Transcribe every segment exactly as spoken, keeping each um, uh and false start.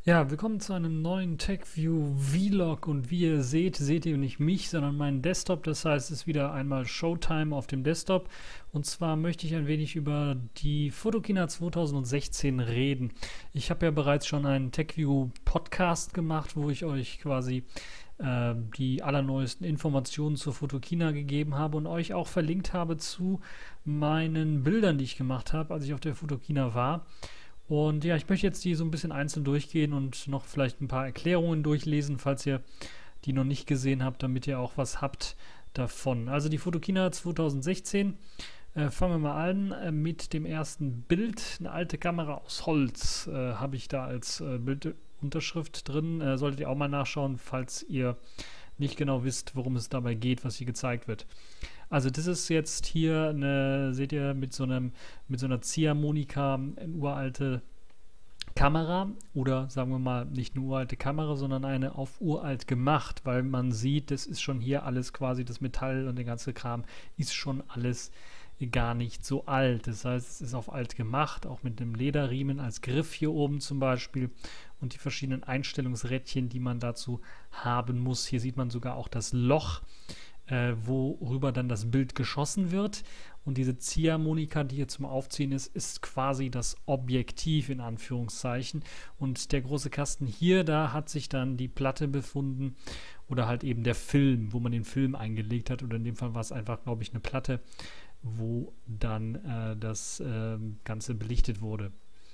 Ja, willkommen zu einem neuen TechView Vlog und wie ihr seht, seht ihr nicht mich, sondern meinen Desktop. Das heißt, es ist wieder einmal Showtime auf dem Desktop und zwar möchte ich ein wenig über die Photokina zwanzig sechzehn reden. Ich habe ja bereits schon einen TechView Podcast gemacht, wo ich euch quasi äh, die allerneuesten Informationen zur Photokina gegeben habe und euch auch verlinkt habe zu meinen Bildern, die ich gemacht habe, als ich auf der Photokina war. Und ja, ich möchte jetzt die so ein bisschen einzeln durchgehen und noch vielleicht ein paar Erklärungen durchlesen, falls ihr die noch nicht gesehen habt, damit ihr auch was habt davon. Also die Photokina zwanzig sechzehn, äh, fangen wir mal an äh, mit dem ersten Bild. Eine alte Kamera aus Holz äh, habe ich da als äh, Bildunterschrift drin. Äh, solltet ihr auch mal nachschauen, falls ihr nicht genau wisst, worum es dabei geht, was hier gezeigt wird. Also das ist jetzt hier eine, seht ihr, mit so einem, mit so einer Ziehharmonika, eine uralte Kamera oder sagen wir mal nicht eine uralte Kamera, sondern eine auf uralt gemacht, weil man sieht, das ist schon hier alles quasi, das Metall und der ganze Kram ist schon alles gar nicht so alt. Das heißt, es ist auf alt gemacht, auch mit einem Lederriemen als Griff hier oben zum Beispiel und die verschiedenen Einstellungsrädchen, die man dazu haben muss. Hier sieht man sogar auch das Loch, Äh, worüber dann das Bild geschossen wird. Und diese Ziehharmonika, die hier zum Aufziehen ist, ist quasi das Objektiv in Anführungszeichen. Und der große Kasten hier, da hat sich dann die Platte befunden oder halt eben der Film, wo man den Film eingelegt hat. Oder in dem Fall war es einfach, glaube ich, eine Platte, wo dann äh, das äh, Ganze belichtet wurde.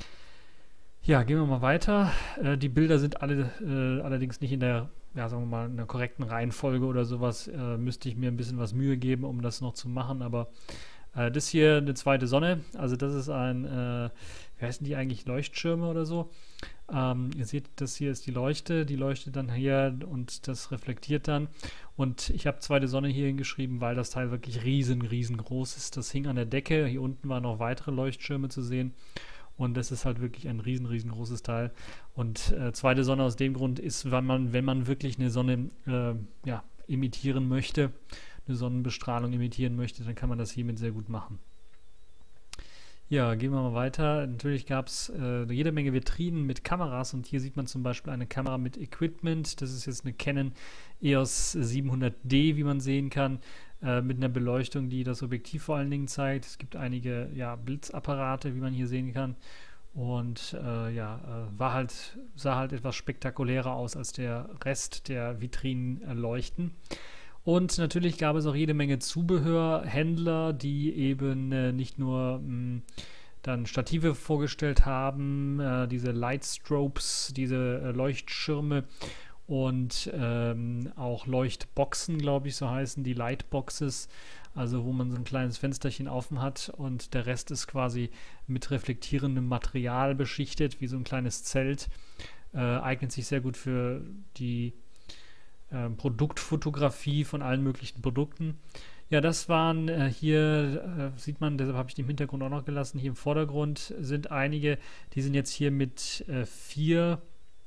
Ja, gehen wir mal weiter. Äh, die Bilder sind alle äh, allerdings nicht in der, ja, sagen wir mal, in der korrekten Reihenfolge oder sowas. Äh, müsste ich mir ein bisschen was Mühe geben, um das noch zu machen. Aber äh, das hier eine zweite Sonne. Also das ist ein, äh, wie heißen die eigentlich, Leuchtschirme oder so. Ähm, ihr seht, das hier ist die Leuchte. Die leuchtet dann hier und das reflektiert dann. Und ich habe zweite Sonne hier hingeschrieben, weil das Teil wirklich riesen, riesengroß ist. Das hing an der Decke. Hier unten waren noch weitere Leuchtschirme zu sehen. Und das ist halt wirklich ein riesen, riesengroßes Teil. Und äh, zweite Sonne aus dem Grund ist, wenn man, wenn man wirklich eine Sonne äh, ja, imitieren möchte, eine Sonnenbestrahlung imitieren möchte, dann kann man das hiermit sehr gut machen. Ja, gehen wir mal weiter. Natürlich gab es äh, jede Menge Vitrinen mit Kameras und hier sieht man zum Beispiel eine Kamera mit Equipment. Das ist jetzt eine Canon E O S siebenhundert D, wie man sehen kann, äh, mit einer Beleuchtung, die das Objektiv vor allen Dingen zeigt. Es gibt einige ja, Blitzapparate, wie man hier sehen kann. Und äh, ja, äh, war halt, sah halt etwas spektakulärer aus als der Rest der Vitrinen äh, leuchten. Und natürlich gab es auch jede Menge Zubehörhändler, die eben äh, nicht nur mh, dann Stative vorgestellt haben, äh, diese Lightstrobes, diese äh, Leuchtschirme und ähm, auch Leuchtboxen, glaube ich, so heißen die Lightboxes, also wo man so ein kleines Fensterchen offen hat und der Rest ist quasi mit reflektierendem Material beschichtet, wie so ein kleines Zelt. Äh, eignet sich sehr gut für die äh, Produktfotografie von allen möglichen Produkten. Ja, das waren äh, hier, äh, sieht man, deshalb habe ich die im Hintergrund auch noch gelassen, hier im Vordergrund sind einige, die sind jetzt hier mit äh, vier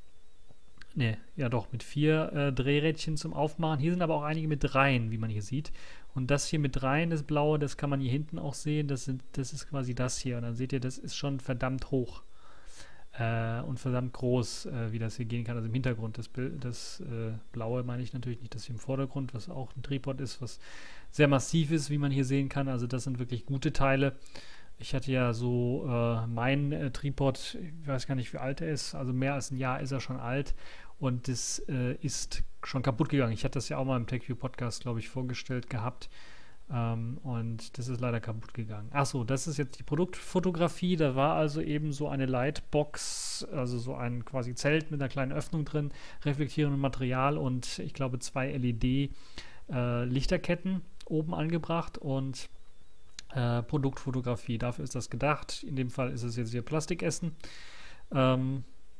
Ne, ja doch, mit vier äh, Drehrädchen zum Aufmachen. Hier sind aber auch einige mit dreien, wie man hier sieht. Und das hier mit dreien, das blaue, das kann man hier hinten auch sehen. Das, sind, das ist quasi das hier. Und dann seht ihr, das ist schon verdammt hoch äh, und verdammt groß, äh, wie das hier gehen kann. Also im Hintergrund, das, Bild, das äh, blaue meine ich natürlich nicht, das hier im Vordergrund, was auch ein Tripod ist, was sehr massiv ist, wie man hier sehen kann. Also das sind wirklich gute Teile. Ich hatte ja so äh, mein äh, Tripod, ich weiß gar nicht, wie alt er ist, also mehr als ein Jahr ist er schon alt und das äh, ist schon kaputt gegangen. Ich hatte das ja auch mal im TechView Podcast, glaube ich, vorgestellt gehabt ähm, und das ist leider kaputt gegangen. Achso, das ist jetzt die Produktfotografie, da war also eben so eine Lightbox, also so ein quasi Zelt mit einer kleinen Öffnung drin, reflektierendem Material und ich glaube zwei L E D-Lichterketten äh, oben angebracht und Äh, Produktfotografie, dafür ist das gedacht. In dem Fall ist es jetzt hier Plastikessen. Ähm,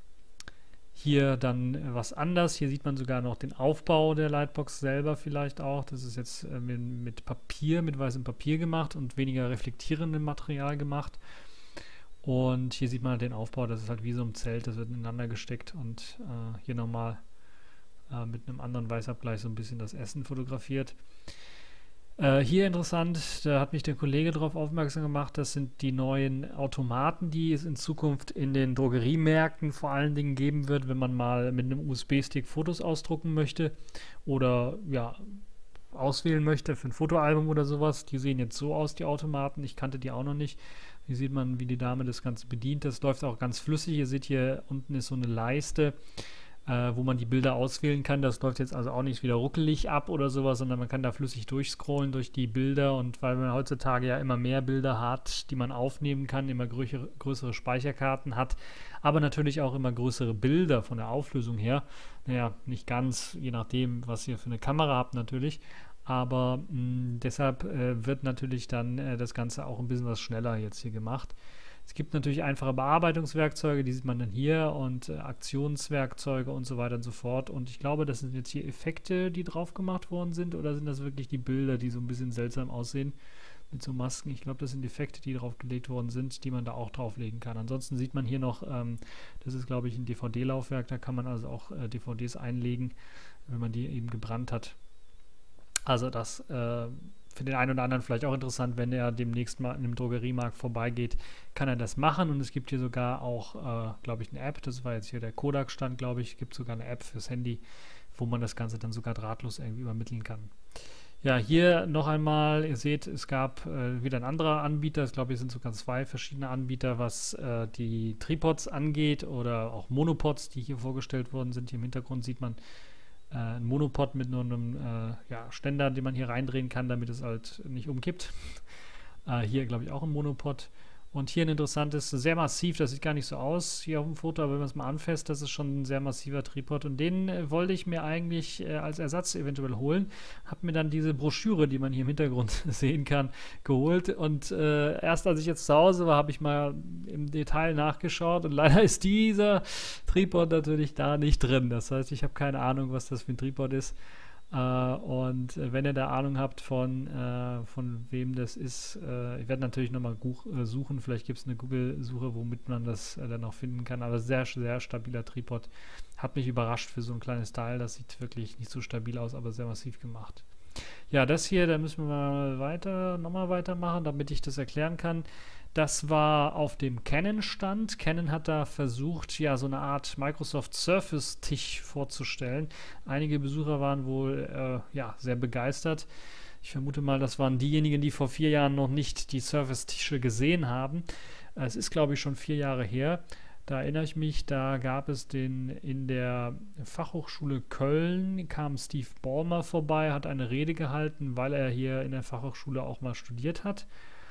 hier dann was anders. Hier sieht man sogar noch den Aufbau der Lightbox selber vielleicht auch. Das ist jetzt äh, mit, mit Papier, mit weißem Papier gemacht und weniger reflektierendem Material gemacht. Und hier sieht man halt den Aufbau. Das ist halt wie so ein Zelt. Das wird ineinander gesteckt und äh, hier nochmal äh, mit einem anderen Weißabgleich so ein bisschen das Essen fotografiert. Äh, hier interessant, da hat mich der Kollege darauf aufmerksam gemacht, das sind die neuen Automaten, die es in Zukunft in den Drogeriemärkten vor allen Dingen geben wird, wenn man mal mit einem U S B-Stick Fotos ausdrucken möchte oder ja, auswählen möchte für ein Fotoalbum oder sowas. Die sehen jetzt so aus, die Automaten. Ich kannte die auch noch nicht. Hier sieht man, wie die Dame das Ganze bedient. Das läuft auch ganz flüssig. Ihr seht, hier unten ist so eine Leiste, äh, wo man die Bilder auswählen kann. Das läuft jetzt also auch nicht wieder ruckelig ab oder sowas, sondern man kann da flüssig durchscrollen durch die Bilder. Und weil man heutzutage ja immer mehr Bilder hat, die man aufnehmen kann, immer größere, größere Speicherkarten hat, aber natürlich auch immer größere Bilder von der Auflösung her. Naja, nicht ganz, je nachdem, was ihr für eine Kamera habt natürlich. Aber mh, deshalb äh, wird natürlich dann äh, das Ganze auch ein bisschen was schneller jetzt hier gemacht. Es gibt natürlich einfache Bearbeitungswerkzeuge, die sieht man dann hier und äh, Aktionswerkzeuge und so weiter und so fort. Und ich glaube, das sind jetzt hier Effekte, die drauf gemacht worden sind, oder sind das wirklich die Bilder, die so ein bisschen seltsam aussehen mit so Masken? Ich glaube, das sind Effekte, die drauf gelegt worden sind, die man da auch drauflegen kann. Ansonsten sieht man hier noch, ähm, das ist glaube ich ein D V D-Laufwerk, da kann man also auch äh, D V Ds einlegen, wenn man die eben gebrannt hat. Also das äh, für den einen oder anderen vielleicht auch interessant, wenn er demnächst mal in einem Drogeriemarkt vorbeigeht, kann er das machen. Und es gibt hier sogar auch, äh, glaube ich, eine App, das war jetzt hier der Kodak-Stand, glaube ich, gibt sogar eine App fürs Handy, wo man das Ganze dann sogar drahtlos irgendwie übermitteln kann. Ja, hier noch einmal, ihr seht, es gab äh, wieder ein anderer Anbieter, ich glaube, es sind sogar zwei verschiedene Anbieter, was äh, die Tripods angeht oder auch Monopods, die hier vorgestellt worden sind. Hier im Hintergrund sieht man äh, ein Monopod mit nur einem äh, ja, Ständer, den man hier reindrehen kann, damit es halt nicht umkippt. Äh, hier, glaube ich, auch ein Monopod. Und hier ein interessantes, sehr massiv, das sieht gar nicht so aus hier auf dem Foto, aber wenn man es mal anfasst, das ist schon ein sehr massiver Tripod. Und den äh, wollte ich mir eigentlich äh, als Ersatz eventuell holen. Habe mir dann diese Broschüre, die man hier im Hintergrund sehen kann, geholt. Und äh, erst als ich jetzt zu Hause war, habe ich mal im Detail nachgeschaut. Und leider ist dieser Tripod natürlich da nicht drin. Das heißt, ich habe keine Ahnung, was das für ein Tripod ist. Uh, und äh, wenn ihr da Ahnung habt von, äh, von wem das ist, äh, ich werde natürlich nochmal äh, suchen, vielleicht gibt es eine Google-Suche, womit man das äh, dann auch finden kann, aber sehr, sehr stabiler Tripod. Hat mich überrascht für so ein kleines Teil, das sieht wirklich nicht so stabil aus, aber sehr massiv gemacht. Ja, das hier, da müssen wir mal weiter, nochmal weitermachen, damit ich das erklären kann. Das war auf dem Canon-Stand. Canon hat da versucht, ja, so eine Art Microsoft Surface-Tisch vorzustellen. Einige Besucher waren wohl äh, ja, sehr begeistert. Ich vermute mal, das waren diejenigen, die vor vier Jahren noch nicht die Surface-Tische gesehen haben. Es ist, glaube ich, schon vier Jahre her. Da erinnere ich mich, da gab es den in der Fachhochschule Köln, kam Steve Ballmer vorbei, hat eine Rede gehalten, weil er hier in der Fachhochschule auch mal studiert hat.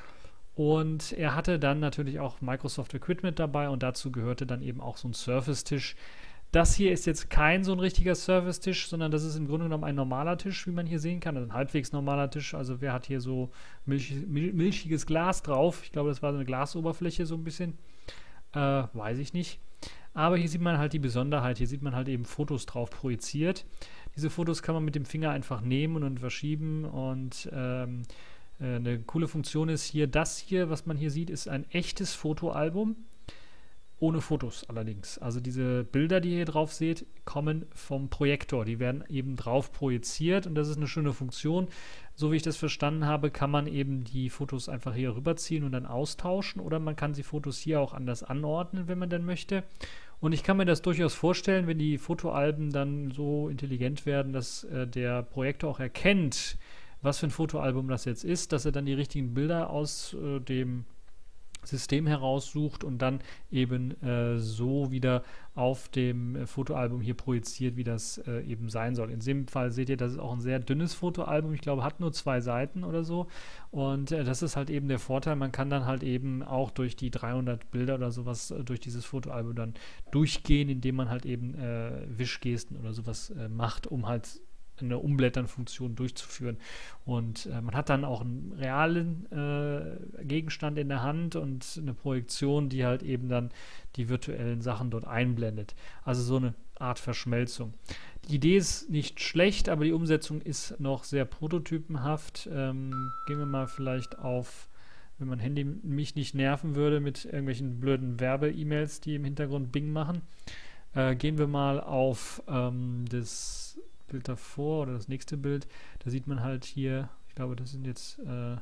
Und er hatte dann natürlich auch Microsoft Equipment dabei und dazu gehörte dann eben auch so ein Surface-Tisch. Das hier ist jetzt kein so ein richtiger Surface-Tisch, sondern das ist im Grunde genommen ein normaler Tisch, wie man hier sehen kann. Also ein halbwegs normaler Tisch. Also wer hat hier so milch, mil, milchiges Glas drauf? Ich glaube, das war so eine Glasoberfläche so ein bisschen. Äh, weiß ich nicht. Aber hier sieht man halt die Besonderheit. Hier sieht man halt eben Fotos drauf projiziert. Diese Fotos kann man mit dem Finger einfach nehmen und verschieben und ähm, eine coole Funktion ist hier, das hier, was man hier sieht, ist ein echtes Fotoalbum, ohne Fotos allerdings. Also diese Bilder, die ihr hier drauf seht, kommen vom Projektor. Die werden eben drauf projiziert und das ist eine schöne Funktion. So wie ich das verstanden habe, kann man eben die Fotos einfach hier rüberziehen und dann austauschen oder man kann die Fotos hier auch anders anordnen, wenn man denn möchte. Und ich kann mir das durchaus vorstellen, wenn die Fotoalben dann so intelligent werden, dass äh, der Projektor auch erkennt, was für ein Fotoalbum das jetzt ist, dass er dann die richtigen Bilder aus äh, dem System heraussucht und dann eben äh, so wieder auf dem äh, Fotoalbum hier projiziert, wie das äh, eben sein soll. In dem Fall seht ihr, das ist auch ein sehr dünnes Fotoalbum. Ich glaube, hat nur zwei Seiten oder so. Und äh, das ist halt eben der Vorteil. Man kann dann halt eben auch durch die dreihundert Bilder oder sowas äh, durch dieses Fotoalbum dann durchgehen, indem man halt eben äh, Wischgesten oder sowas äh, macht, um halt eine Umblättern-Funktion durchzuführen. Und äh, man hat dann auch einen realen äh, Gegenstand in der Hand und eine Projektion, die halt eben dann die virtuellen Sachen dort einblendet. Also so eine Art Verschmelzung. Die Idee ist nicht schlecht, aber die Umsetzung ist noch sehr prototypenhaft. Ähm, gehen wir mal vielleicht auf, wenn mein Handy mich nicht nerven würde mit irgendwelchen blöden Werbe-E-Mails, die im Hintergrund Bing machen. Äh, gehen wir mal auf ähm, das Bild davor oder das nächste Bild, da sieht man halt hier, Ich glaube, das sind jetzt, äh,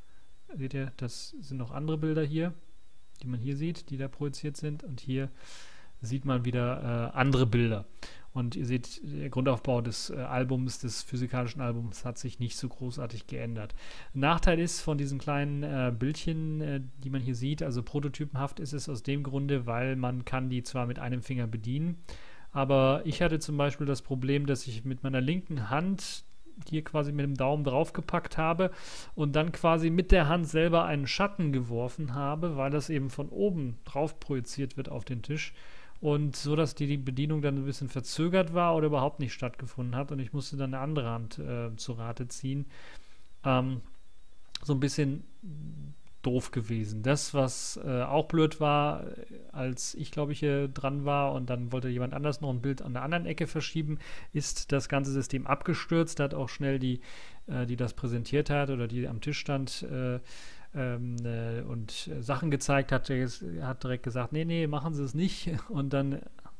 seht ihr, das sind noch andere Bilder hier, die man hier sieht, die da projiziert sind. Und hier sieht man wieder äh, andere Bilder. Und ihr seht, der Grundaufbau des äh, Albums, des physikalischen Albums, hat sich nicht so großartig geändert. Nachteil ist von diesen kleinen äh, Bildchen, äh, die man hier sieht, also prototypenhaft ist es aus dem Grunde, weil man kann die zwar mit einem Finger bedienen, aber ich hatte zum Beispiel das Problem, dass ich mit meiner linken Hand hier quasi mit dem Daumen draufgepackt habe und dann quasi mit der Hand selber einen Schatten geworfen habe, weil das eben von oben drauf projiziert wird auf den Tisch. Und so, dass die, die Bedienung dann ein bisschen verzögert war oder überhaupt nicht stattgefunden hat und ich musste dann eine andere Hand äh, zu Rate ziehen. Ähm, so ein bisschen doof gewesen. Das, was äh, auch blöd war, als ich, glaube ich, hier dran war und dann wollte jemand anders noch ein Bild an der anderen Ecke verschieben, ist das ganze System abgestürzt. Da hat auch schnell die, äh, die das präsentiert hat oder die am Tisch stand, äh, Ähm, äh, und äh, Sachen gezeigt hat, hat direkt gesagt, nee, nee, machen Sie es nicht. Und dann,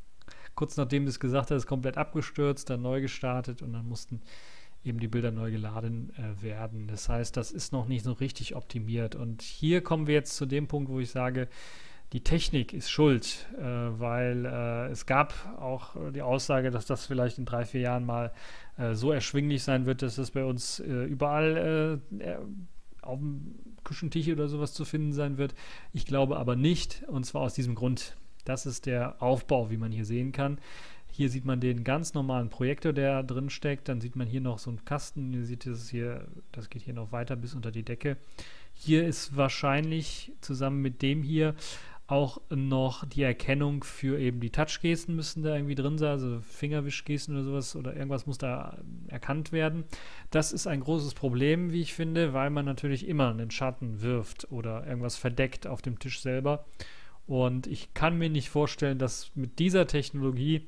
kurz nachdem das gesagt hat, ist komplett abgestürzt, dann neu gestartet und dann mussten eben die Bilder neu geladen äh, werden. Das heißt, das ist noch nicht so richtig optimiert. Und hier kommen wir jetzt zu dem Punkt, wo ich sage, die Technik ist schuld, äh, weil äh, es gab auch die Aussage, dass das vielleicht in drei, vier Jahren mal äh, so erschwinglich sein wird, dass das bei uns äh, überall äh, auf dem Küchentisch oder sowas zu finden sein wird. Ich glaube aber nicht, und zwar aus diesem Grund. Das ist der Aufbau, wie man hier sehen kann. Hier sieht man den ganz normalen Projektor, der drin steckt. Dann sieht man hier noch so einen Kasten. Ihr seht das hier, das geht hier noch weiter bis unter die Decke. Hier ist wahrscheinlich zusammen mit dem hier auch noch die Erkennung für eben die Touchgesten müssen da irgendwie drin sein, also Fingerwischgesten oder sowas oder irgendwas muss da erkannt werden. Das ist ein großes Problem, wie ich finde, weil man natürlich immer einen Schatten wirft oder irgendwas verdeckt auf dem Tisch selber. Und ich kann mir nicht vorstellen, dass mit dieser Technologie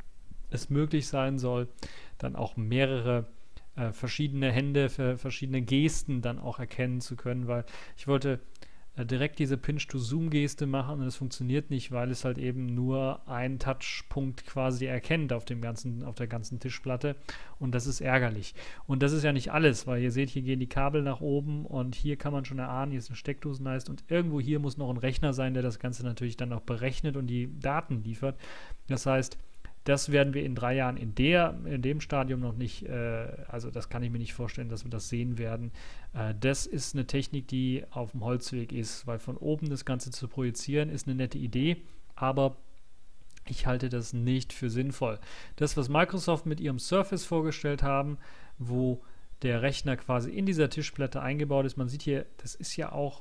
es möglich sein soll, dann auch mehrere äh, verschiedene Hände für verschiedene Gesten dann auch erkennen zu können, weil ich wollte direkt diese Pinch-to-Zoom-Geste machen und es funktioniert nicht, weil es halt eben nur einen Touchpunkt quasi erkennt auf dem ganzen, auf der ganzen Tischplatte und das ist ärgerlich. Und das ist ja nicht alles, weil ihr seht, hier gehen die Kabel nach oben und hier kann man schon erahnen, hier ist eine Steckdosenleiste und irgendwo hier muss noch ein Rechner sein, der das Ganze natürlich dann auch berechnet und die Daten liefert. Das heißt, das werden wir in drei Jahren in, der, in dem Stadium noch nicht, äh, also das kann ich mir nicht vorstellen, dass wir das sehen werden. Äh, das ist eine Technik, die auf dem Holzweg ist, weil von oben das Ganze zu projizieren, ist eine nette Idee, aber ich halte das nicht für sinnvoll. Das, was Microsoft mit ihrem Surface vorgestellt haben, wo der Rechner quasi in dieser Tischplatte eingebaut ist, man sieht hier, das ist ja auch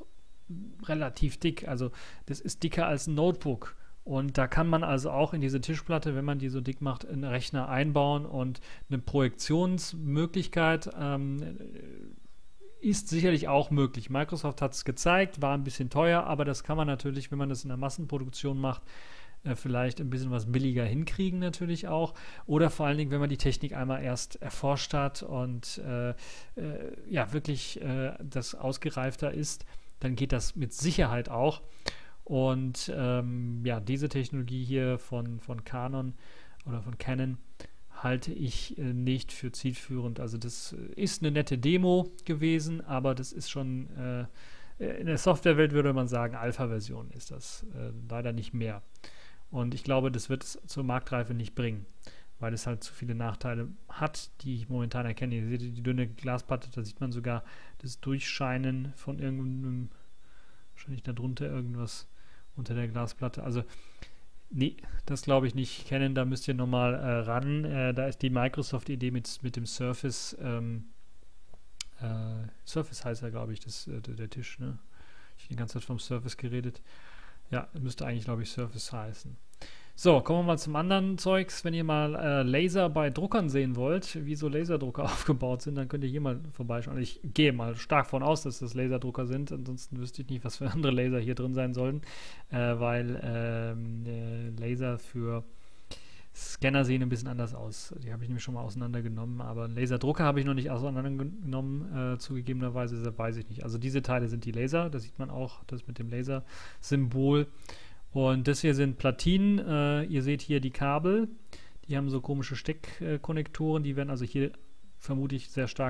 relativ dick, also das ist dicker als ein Notebook. Und da kann man also auch in diese Tischplatte, wenn man die so dick macht, einen Rechner einbauen und eine Projektionsmöglichkeit ähm, ist sicherlich auch möglich. Microsoft hat es gezeigt, war ein bisschen teuer, aber das kann man natürlich, wenn man das in der Massenproduktion macht, äh, vielleicht ein bisschen was billiger hinkriegen natürlich auch. Oder vor allen Dingen, wenn man die Technik einmal erst erforscht hat und äh, äh, ja wirklich äh, das ausgereifter ist, dann geht das mit Sicherheit auch. Und ähm, ja, diese Technologie hier von, von Canon oder von Canon halte ich äh, nicht für zielführend. Also das ist eine nette Demo gewesen, aber das ist schon, äh, in der Softwarewelt würde man sagen, Alpha-Version ist das, äh, leider nicht mehr. Und ich glaube, das wird es zur Marktreife nicht bringen, weil es halt zu viele Nachteile hat, die ich momentan erkenne. Ihr seht die dünne Glasplatte, da sieht man sogar das Durchscheinen von irgendeinem, wahrscheinlich darunter irgendwas unter der Glasplatte. Also, nee, das glaube ich nicht. Canon, da müsst ihr nochmal äh, ran. Äh, da ist die Microsoft-Idee mit, mit dem Surface, ähm, äh, Surface heißt ja, glaube ich, das, äh, der, der Tisch, ne? Ich habe die ganze Zeit vom Surface geredet. Ja, müsste eigentlich, glaube ich, Surface heißen. So, kommen wir mal zum anderen Zeugs. Wenn ihr mal äh, Laser bei Druckern sehen wollt, wie so Laserdrucker aufgebaut sind, dann könnt ihr hier mal vorbeischauen. Ich gehe mal stark von aus, dass das Laserdrucker sind. Ansonsten wüsste ich nicht, was für andere Laser hier drin sein sollten, äh, weil ähm, äh, Laser für Scanner sehen ein bisschen anders aus. Die habe ich nämlich schon mal auseinandergenommen, aber einen Laserdrucker habe ich noch nicht auseinandergenommen, äh, zugegebenerweise, deshalb weiß ich nicht. Also diese Teile sind die Laser, da sieht man auch das mit dem Laser-Symbol. Und das hier sind Platinen. Äh, ihr seht hier die Kabel. Die haben so komische Steckkonnektoren. Die werden also hier vermutlich sehr stark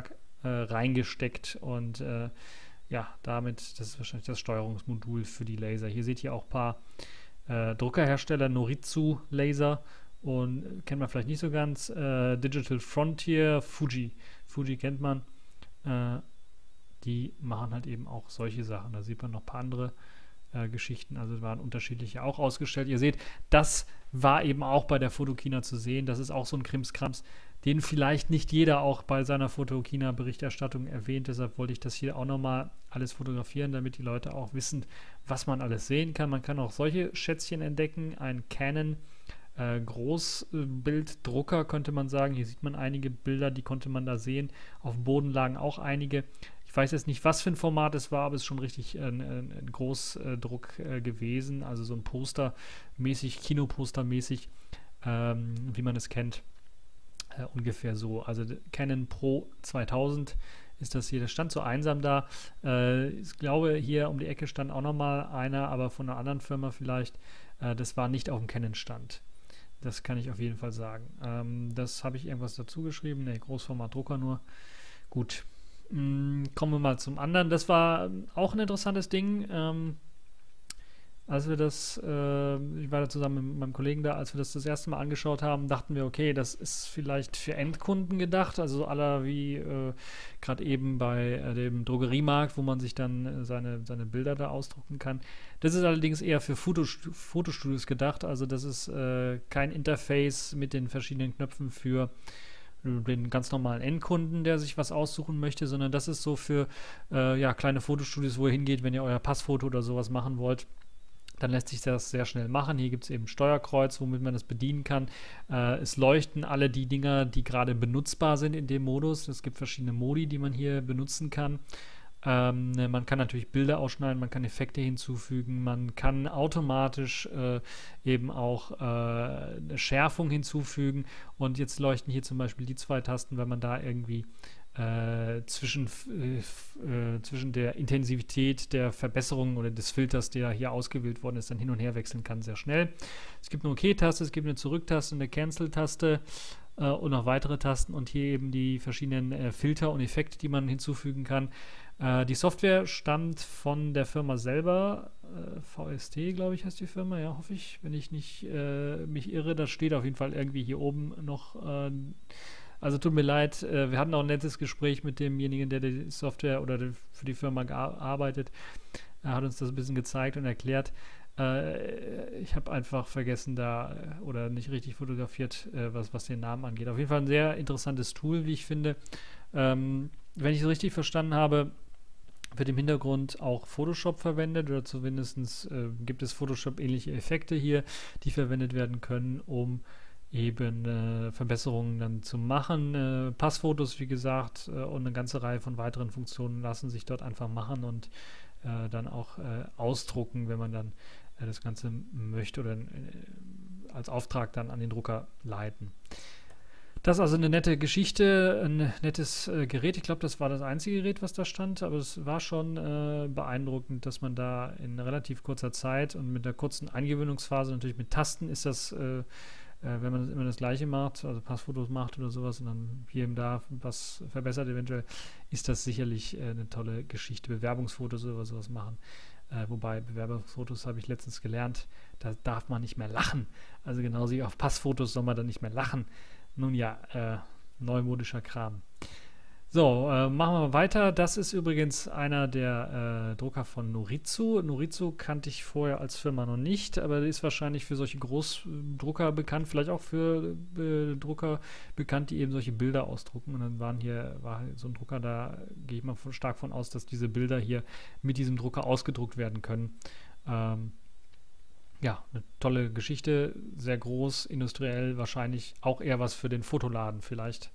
äh, reingesteckt und äh, ja, damit, das ist wahrscheinlich das Steuerungsmodul für die Laser. Hier seht ihr auch ein paar äh, Druckerhersteller, Noritsu Laser und äh, kennt man vielleicht nicht so ganz, äh, Digital Frontier, Fuji. Fuji kennt man. Äh, die machen halt eben auch solche Sachen. Da sieht man noch ein paar andere äh, Geschichten. Also waren unterschiedliche auch ausgestellt. Ihr seht, das war eben auch bei der Fotokina zu sehen. Das ist auch so ein Krimskrams, den vielleicht nicht jeder auch bei seiner Fotokina-Berichterstattung erwähnt. Deshalb wollte ich das hier auch nochmal alles fotografieren, damit die Leute auch wissen, was man alles sehen kann. Man kann auch solche Schätzchen entdecken. Ein Canon äh, Großbilddrucker, könnte man sagen. Hier sieht man einige Bilder, die konnte man da sehen. Auf dem Boden lagen auch einige. Ich weiß jetzt nicht, was für ein Format es war, aber es ist schon richtig ein, ein, ein Großdruck äh, gewesen. Also so ein Poster-mäßig, Kinoposter-mäßig, ähm, wie man es kennt. Äh, ungefähr so. Also Canon Pro zweitausend ist das hier. Das stand so einsam da. Äh, ich glaube, hier um die Ecke stand auch nochmal einer, aber von einer anderen Firma vielleicht. Äh, das war nicht auf dem Canon-Stand. Das kann ich auf jeden Fall sagen. Ähm, das habe ich irgendwas dazu geschrieben. Ne, Großformat-Drucker nur. Gut. Mm, kommen wir mal zum anderen. Das war auch ein interessantes Ding. Ähm, als wir das, äh, ich war da zusammen mit meinem Kollegen da, als wir das das erste Mal angeschaut haben, dachten wir, okay, das ist vielleicht für Endkunden gedacht, also so aller wie äh, gerade eben bei äh, dem Drogeriemarkt, wo man sich dann äh, seine, seine Bilder da ausdrucken kann. Das ist allerdings eher für Fotost- Fotostudios gedacht, also das ist äh, kein Interface mit den verschiedenen Knöpfen für den ganz normalen Endkunden, der sich was aussuchen möchte, sondern das ist so für äh, ja, kleine Fotostudios, wo ihr hingeht, wenn ihr euer Passfoto oder sowas machen wollt. Dann lässt sich das sehr schnell machen. Hier gibt es eben ein Steuerkreuz, womit man das bedienen kann. Äh, es leuchten alle die Dinger, die gerade benutzbar sind in dem Modus. Es gibt verschiedene Modi, die man hier benutzen kann. Ähm, man kann natürlich Bilder ausschneiden, man kann Effekte hinzufügen, man kann automatisch äh, eben auch äh, eine Schärfung hinzufügen. Und jetzt leuchten hier zum Beispiel die zwei Tasten, wenn man da irgendwie Äh, zwischen, äh, äh, zwischen der Intensivität der Verbesserung oder des Filters, der hier ausgewählt worden ist, dann hin und her wechseln kann, sehr schnell. Es gibt eine OK-Taste, es gibt eine Zurück-Taste, eine Cancel-Taste äh, und noch weitere Tasten und hier eben die verschiedenen äh, Filter und Effekte, die man hinzufügen kann. Äh, die Software stammt von der Firma selber, äh, V S T, glaube ich, heißt die Firma, ja, hoffe ich, wenn ich nicht äh, mich irre. Das steht auf jeden Fall irgendwie hier oben noch. Äh, Also tut mir leid, äh, wir hatten auch ein nettes Gespräch mit demjenigen, der die Software oder die, für die Firma arbeitet. Er hat uns das ein bisschen gezeigt und erklärt. Äh, ich habe einfach vergessen da äh, oder nicht richtig fotografiert, äh, was, was den Namen angeht. Auf jeden Fall ein sehr interessantes Tool, wie ich finde. Ähm, wenn ich es richtig verstanden habe, wird im Hintergrund auch Photoshop verwendet oder zumindest äh, gibt es Photoshop-ähnliche Effekte hier, die verwendet werden können, um eben äh, Verbesserungen dann zu machen. Äh, Passfotos, wie gesagt, äh, und eine ganze Reihe von weiteren Funktionen lassen sich dort einfach machen und äh, dann auch äh, ausdrucken, wenn man dann äh, das Ganze möchte oder äh, als Auftrag dann an den Drucker leiten. Das ist also eine nette Geschichte, ein nettes äh, Gerät. Ich glaube, das war das einzige Gerät, was da stand, aber es war schon äh, beeindruckend, dass man da in relativ kurzer Zeit und mit einer kurzen Eingewöhnungsphase, natürlich mit Tasten ist das äh, wenn man das immer das Gleiche macht, also Passfotos macht oder sowas und dann hier und da was verbessert eventuell, ist das sicherlich äh, eine tolle Geschichte. Bewerbungsfotos oder sowas machen. Äh, wobei Bewerbungsfotos habe ich letztens gelernt, da darf man nicht mehr lachen. Also genauso wie auf Passfotos soll man dann nicht mehr lachen. Nun ja, äh, neumodischer Kram. So, äh, machen wir weiter. Das ist übrigens einer der äh, Drucker von Noritsu. Noritsu kannte ich vorher als Firma noch nicht, aber die ist wahrscheinlich für solche Großdrucker bekannt, vielleicht auch für äh, Drucker bekannt, die eben solche Bilder ausdrucken. Und dann waren hier, war so ein Drucker, da gehe ich mal von, stark von aus, dass diese Bilder hier mit diesem Drucker ausgedruckt werden können. Ähm, ja, eine tolle Geschichte, sehr groß, industriell, wahrscheinlich auch eher was für den Fotoladen vielleicht,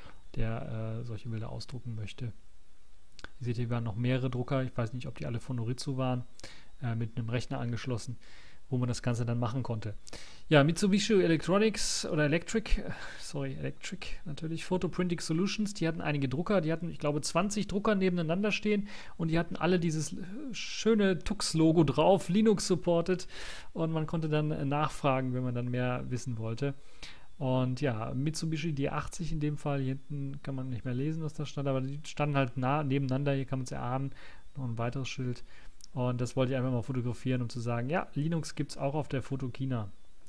der äh, solche Bilder ausdrucken möchte. Ihr seht, hier waren noch mehrere Drucker. Ich weiß nicht, ob die alle von Noritsu waren, äh, mit einem Rechner angeschlossen, wo man das Ganze dann machen konnte. Ja, Mitsubishi Electronics oder Electric, sorry, Electric natürlich, Photoprinting Solutions, die hatten einige Drucker, die hatten, ich glaube, zwanzig Drucker nebeneinander stehen und die hatten alle dieses schöne Tux-Logo drauf, Linux supported und man konnte dann äh, nachfragen, wenn man dann mehr wissen wollte. Und ja, Mitsubishi D achtzig in dem Fall, hier hinten kann man nicht mehr lesen, was da stand, aber die standen halt nah nebeneinander, hier kann man es erahnen, noch ein weiteres Schild. Und das wollte ich einfach mal fotografieren, um zu sagen, ja, Linux gibt es auch auf der Photokina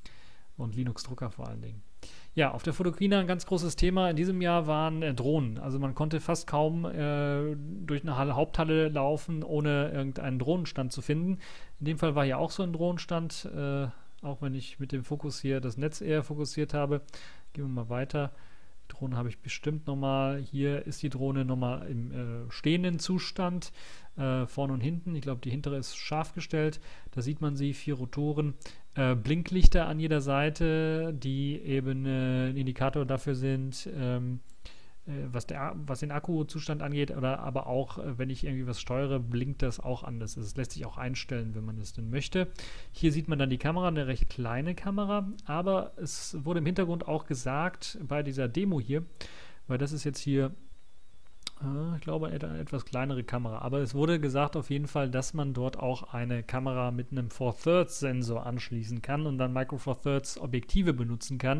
und Linux-Drucker vor allen Dingen. Ja, auf der Photokina ein ganz großes Thema in diesem Jahr waren äh, Drohnen. Also man konnte fast kaum äh, durch eine Halle, Haupthalle laufen, ohne irgendeinen Drohnenstand zu finden. In dem Fall war hier auch so ein Drohnenstand, äh, auch wenn ich mit dem Fokus hier das Netz eher fokussiert habe. Gehen wir mal weiter. Drohne habe ich bestimmt nochmal. Hier ist die Drohne nochmal im äh, stehenden Zustand, äh, vorne und hinten. Ich glaube, die hintere ist scharf gestellt. Da sieht man sie, vier Rotoren, äh, Blinklichter an jeder Seite, die eben äh, ein Indikator dafür sind, ähm, äh, was, der, was den Akkuzustand angeht, oder aber auch, äh, wenn ich irgendwie was steuere, blinkt das auch anders. Das lässt sich auch einstellen, wenn man es denn möchte. Hier sieht man dann die Kamera, eine recht kleine Kamera, aber es wurde im Hintergrund auch gesagt, bei dieser Demo hier, weil das ist jetzt hier, äh, ich glaube, eine etwas kleinere Kamera, aber es wurde gesagt auf jeden Fall, dass man dort auch eine Kamera mit einem Four Thirds Sensor anschließen kann und dann Micro Four Thirds Objektive benutzen kann.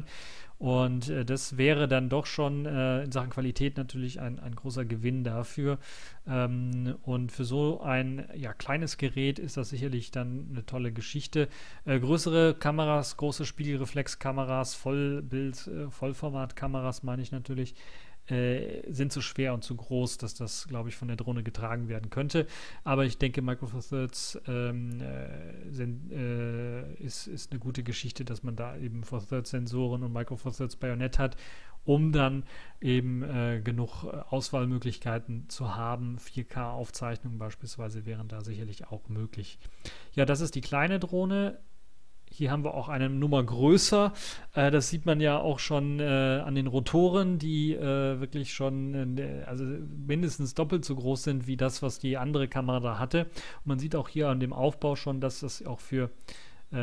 Und äh, das wäre dann doch schon äh, in Sachen Qualität natürlich ein, ein großer Gewinn dafür. Ähm, und für so ein ja, kleines Gerät ist das sicherlich dann eine tolle Geschichte. Äh, größere Kameras, große Spiegelreflexkameras, Vollbild, äh, Vollformatkameras meine ich natürlich, äh, sind zu schwer und zu groß, dass das, glaube ich, von der Drohne getragen werden könnte. Aber ich denke, Micro Four Thirds ähm, äh, sind, äh, ist, ist eine gute Geschichte, dass man da eben Four Thirds Sensoren und Micro Four Thirds Bajonett hat, um dann eben äh, genug Auswahlmöglichkeiten zu haben. vier K Aufzeichnungen beispielsweise wären da sicherlich auch möglich. Ja, das ist die kleine Drohne. Hier haben wir auch eine Nummer größer. Äh, das sieht man ja auch schon äh, an den Rotoren, die äh, wirklich schon äh, also mindestens doppelt so groß sind wie das, was die andere Kamera da hatte. Und man sieht auch hier an dem Aufbau schon, dass das auch für äh,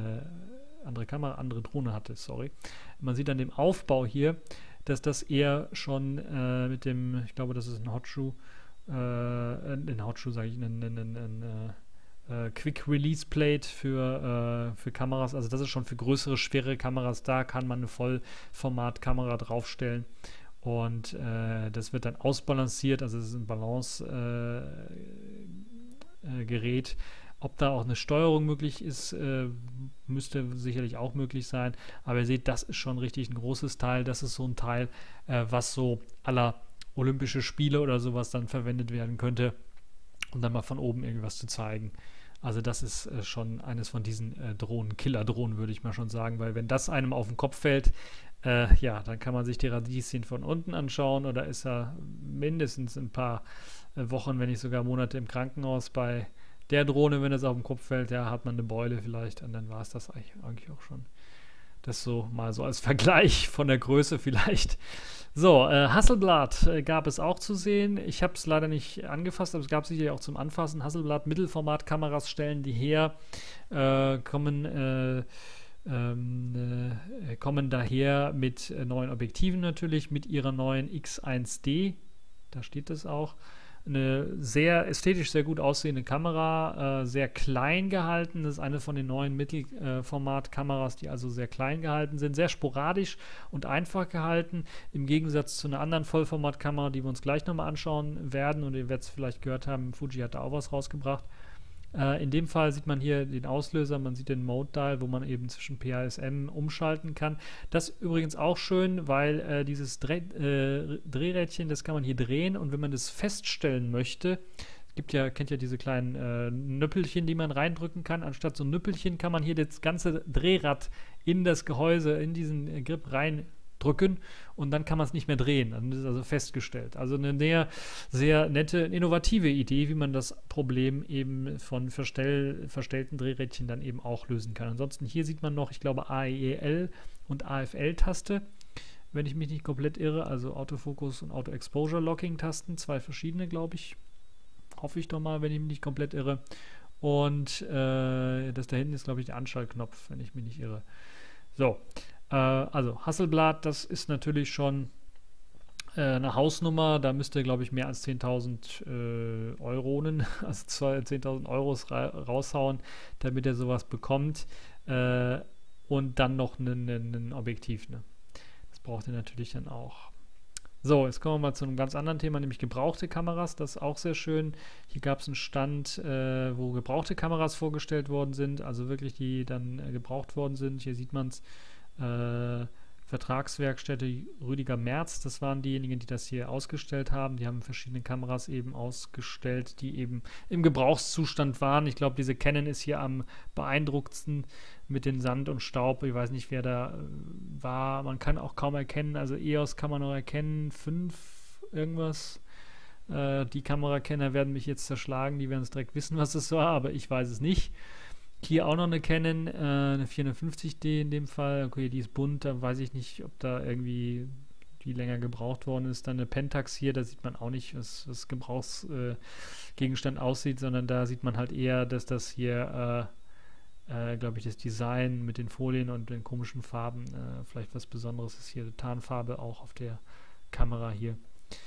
andere Kamera, andere Drohne hatte, sorry. Man sieht an dem Aufbau hier, dass das eher schon äh, mit dem, ich glaube, das ist ein Hotshoe, äh, ein Hotshoe sage ich, ein, ein, ein, ein Uh, Quick Release Plate für, uh, für Kameras, also das ist schon für größere, schwere Kameras, da kann man eine Vollformat-Kamera draufstellen und uh, das wird dann ausbalanciert, also es ist ein Balance-Gerät. Uh, Ob da auch eine Steuerung möglich ist, uh, müsste sicherlich auch möglich sein, aber ihr seht, das ist schon richtig ein großes Teil, das ist so ein Teil, uh, was so aller Olympische Spiele oder sowas dann verwendet werden könnte, um dann mal von oben irgendwas zu zeigen. Also das ist äh, schon eines von diesen äh, Drohnen, Killer-Drohnen, würde ich mal schon sagen, weil wenn das einem auf den Kopf fällt, äh, ja, dann kann man sich die Radieschen von unten anschauen oder ist er mindestens ein paar äh, Wochen, wenn nicht sogar Monate im Krankenhaus. Bei der Drohne, wenn es auf den Kopf fällt, ja, hat man eine Beule vielleicht und dann war es das eigentlich, eigentlich auch schon. Das so mal so als Vergleich von der Größe vielleicht. So, äh, Hasselblad äh, gab es auch zu sehen. Ich habe es leider nicht angefasst, aber es gab sicher auch zum Anfassen. Hasselblad Mittelformatkameras stellen die her, äh, kommen, äh, ähm, äh, kommen daher mit äh, neuen Objektiven natürlich, mit ihrer neuen X eins D. Da steht es auch. Eine sehr ästhetisch sehr gut aussehende Kamera, äh, sehr klein gehalten. Das ist eine von den neuen Mittelformat-Kameras, die also sehr klein gehalten sind, sehr sporadisch und einfach gehalten, im Gegensatz zu einer anderen Vollformatkamera, die wir uns gleich nochmal anschauen werden und ihr werdet es vielleicht gehört haben, Fuji hat da auch was rausgebracht. Äh, in dem Fall sieht man hier den Auslöser, man sieht den Mode-Dial, wo man eben zwischen P A S M umschalten kann. Das ist übrigens auch schön, weil äh, dieses Dreh, äh, Drehrädchen, das kann man hier drehen und wenn man das feststellen möchte, es gibt ja, kennt ja diese kleinen äh, Nüppelchen, die man reindrücken kann, anstatt so Nüppelchen kann man hier das ganze Drehrad in das Gehäuse, in diesen äh, Grip rein drücken und dann kann man es nicht mehr drehen. Dann ist es also festgestellt. Also eine sehr, sehr nette, innovative Idee, wie man das Problem eben von verstell, verstellten Drehrädchen dann eben auch lösen kann. Ansonsten hier sieht man noch, ich glaube, A E L und A F L-Taste, wenn ich mich nicht komplett irre, also Autofokus und Auto-Exposure-Locking-Tasten, zwei verschiedene, glaube ich. Hoffe ich doch mal, wenn ich mich nicht komplett irre. Und äh, das da hinten ist, glaube ich, der Anschaltknopf, wenn ich mich nicht irre. So, also Hasselblad, das ist natürlich schon äh, eine Hausnummer, da müsst ihr, glaube ich, mehr als zehntausend äh, Euronen, also zehntausend Euros ra raushauen, damit ihr sowas bekommt äh, und dann noch ein Objektiv, ne? braucht ihr natürlich dann auch. So, jetzt kommen wir mal zu einem ganz anderen Thema, nämlich gebrauchte Kameras. Das ist auch sehr schön. Hier gab es einen Stand, äh, wo gebrauchte Kameras vorgestellt worden sind, also wirklich die dann äh, gebraucht worden sind. Hier sieht man es. Äh, Vertragswerkstätte Rüdiger Merz, das waren diejenigen, die das hier ausgestellt haben. Die haben verschiedene Kameras eben ausgestellt, die eben im Gebrauchszustand waren. Ich glaube, diese Canon ist hier am beeindruckendsten mit den Sand und Staub. Ich weiß nicht, wer da äh, war. Man kann auch kaum erkennen. Also E O S kann man noch erkennen. fünf irgendwas. Äh, die Kamerakenner werden mich jetzt zerschlagen. Die werden es direkt wissen, was es war, aber ich weiß es nicht. Hier auch noch eine Canon, äh, eine vierhundertfünfzig D in dem fall. Okay, die ist bunt, da weiß ich nicht, ob da irgendwie die länger gebraucht worden ist. Dann eine Pentax hier, da sieht man auch nicht, was das Gebrauchsgegenstand äh, aussieht, sondern da sieht man halt eher, dass das hier, äh, äh, glaube ich, das Design mit den Folien und den komischen Farben äh, vielleicht was Besonderes ist. Hier Tarnfarbe auch auf der Kamera hier.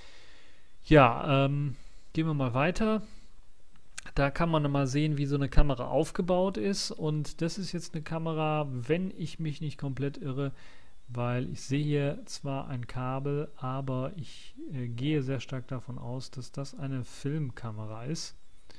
Ja, ähm, gehen wir mal weiter. Da kann man mal sehen, wie so eine Kamera aufgebaut ist. Und das ist jetzt eine Kamera, wenn ich mich nicht komplett irre, weil ich sehe hier zwar ein Kabel, aber ich äh, gehe sehr stark davon aus, dass das eine Filmkamera ist,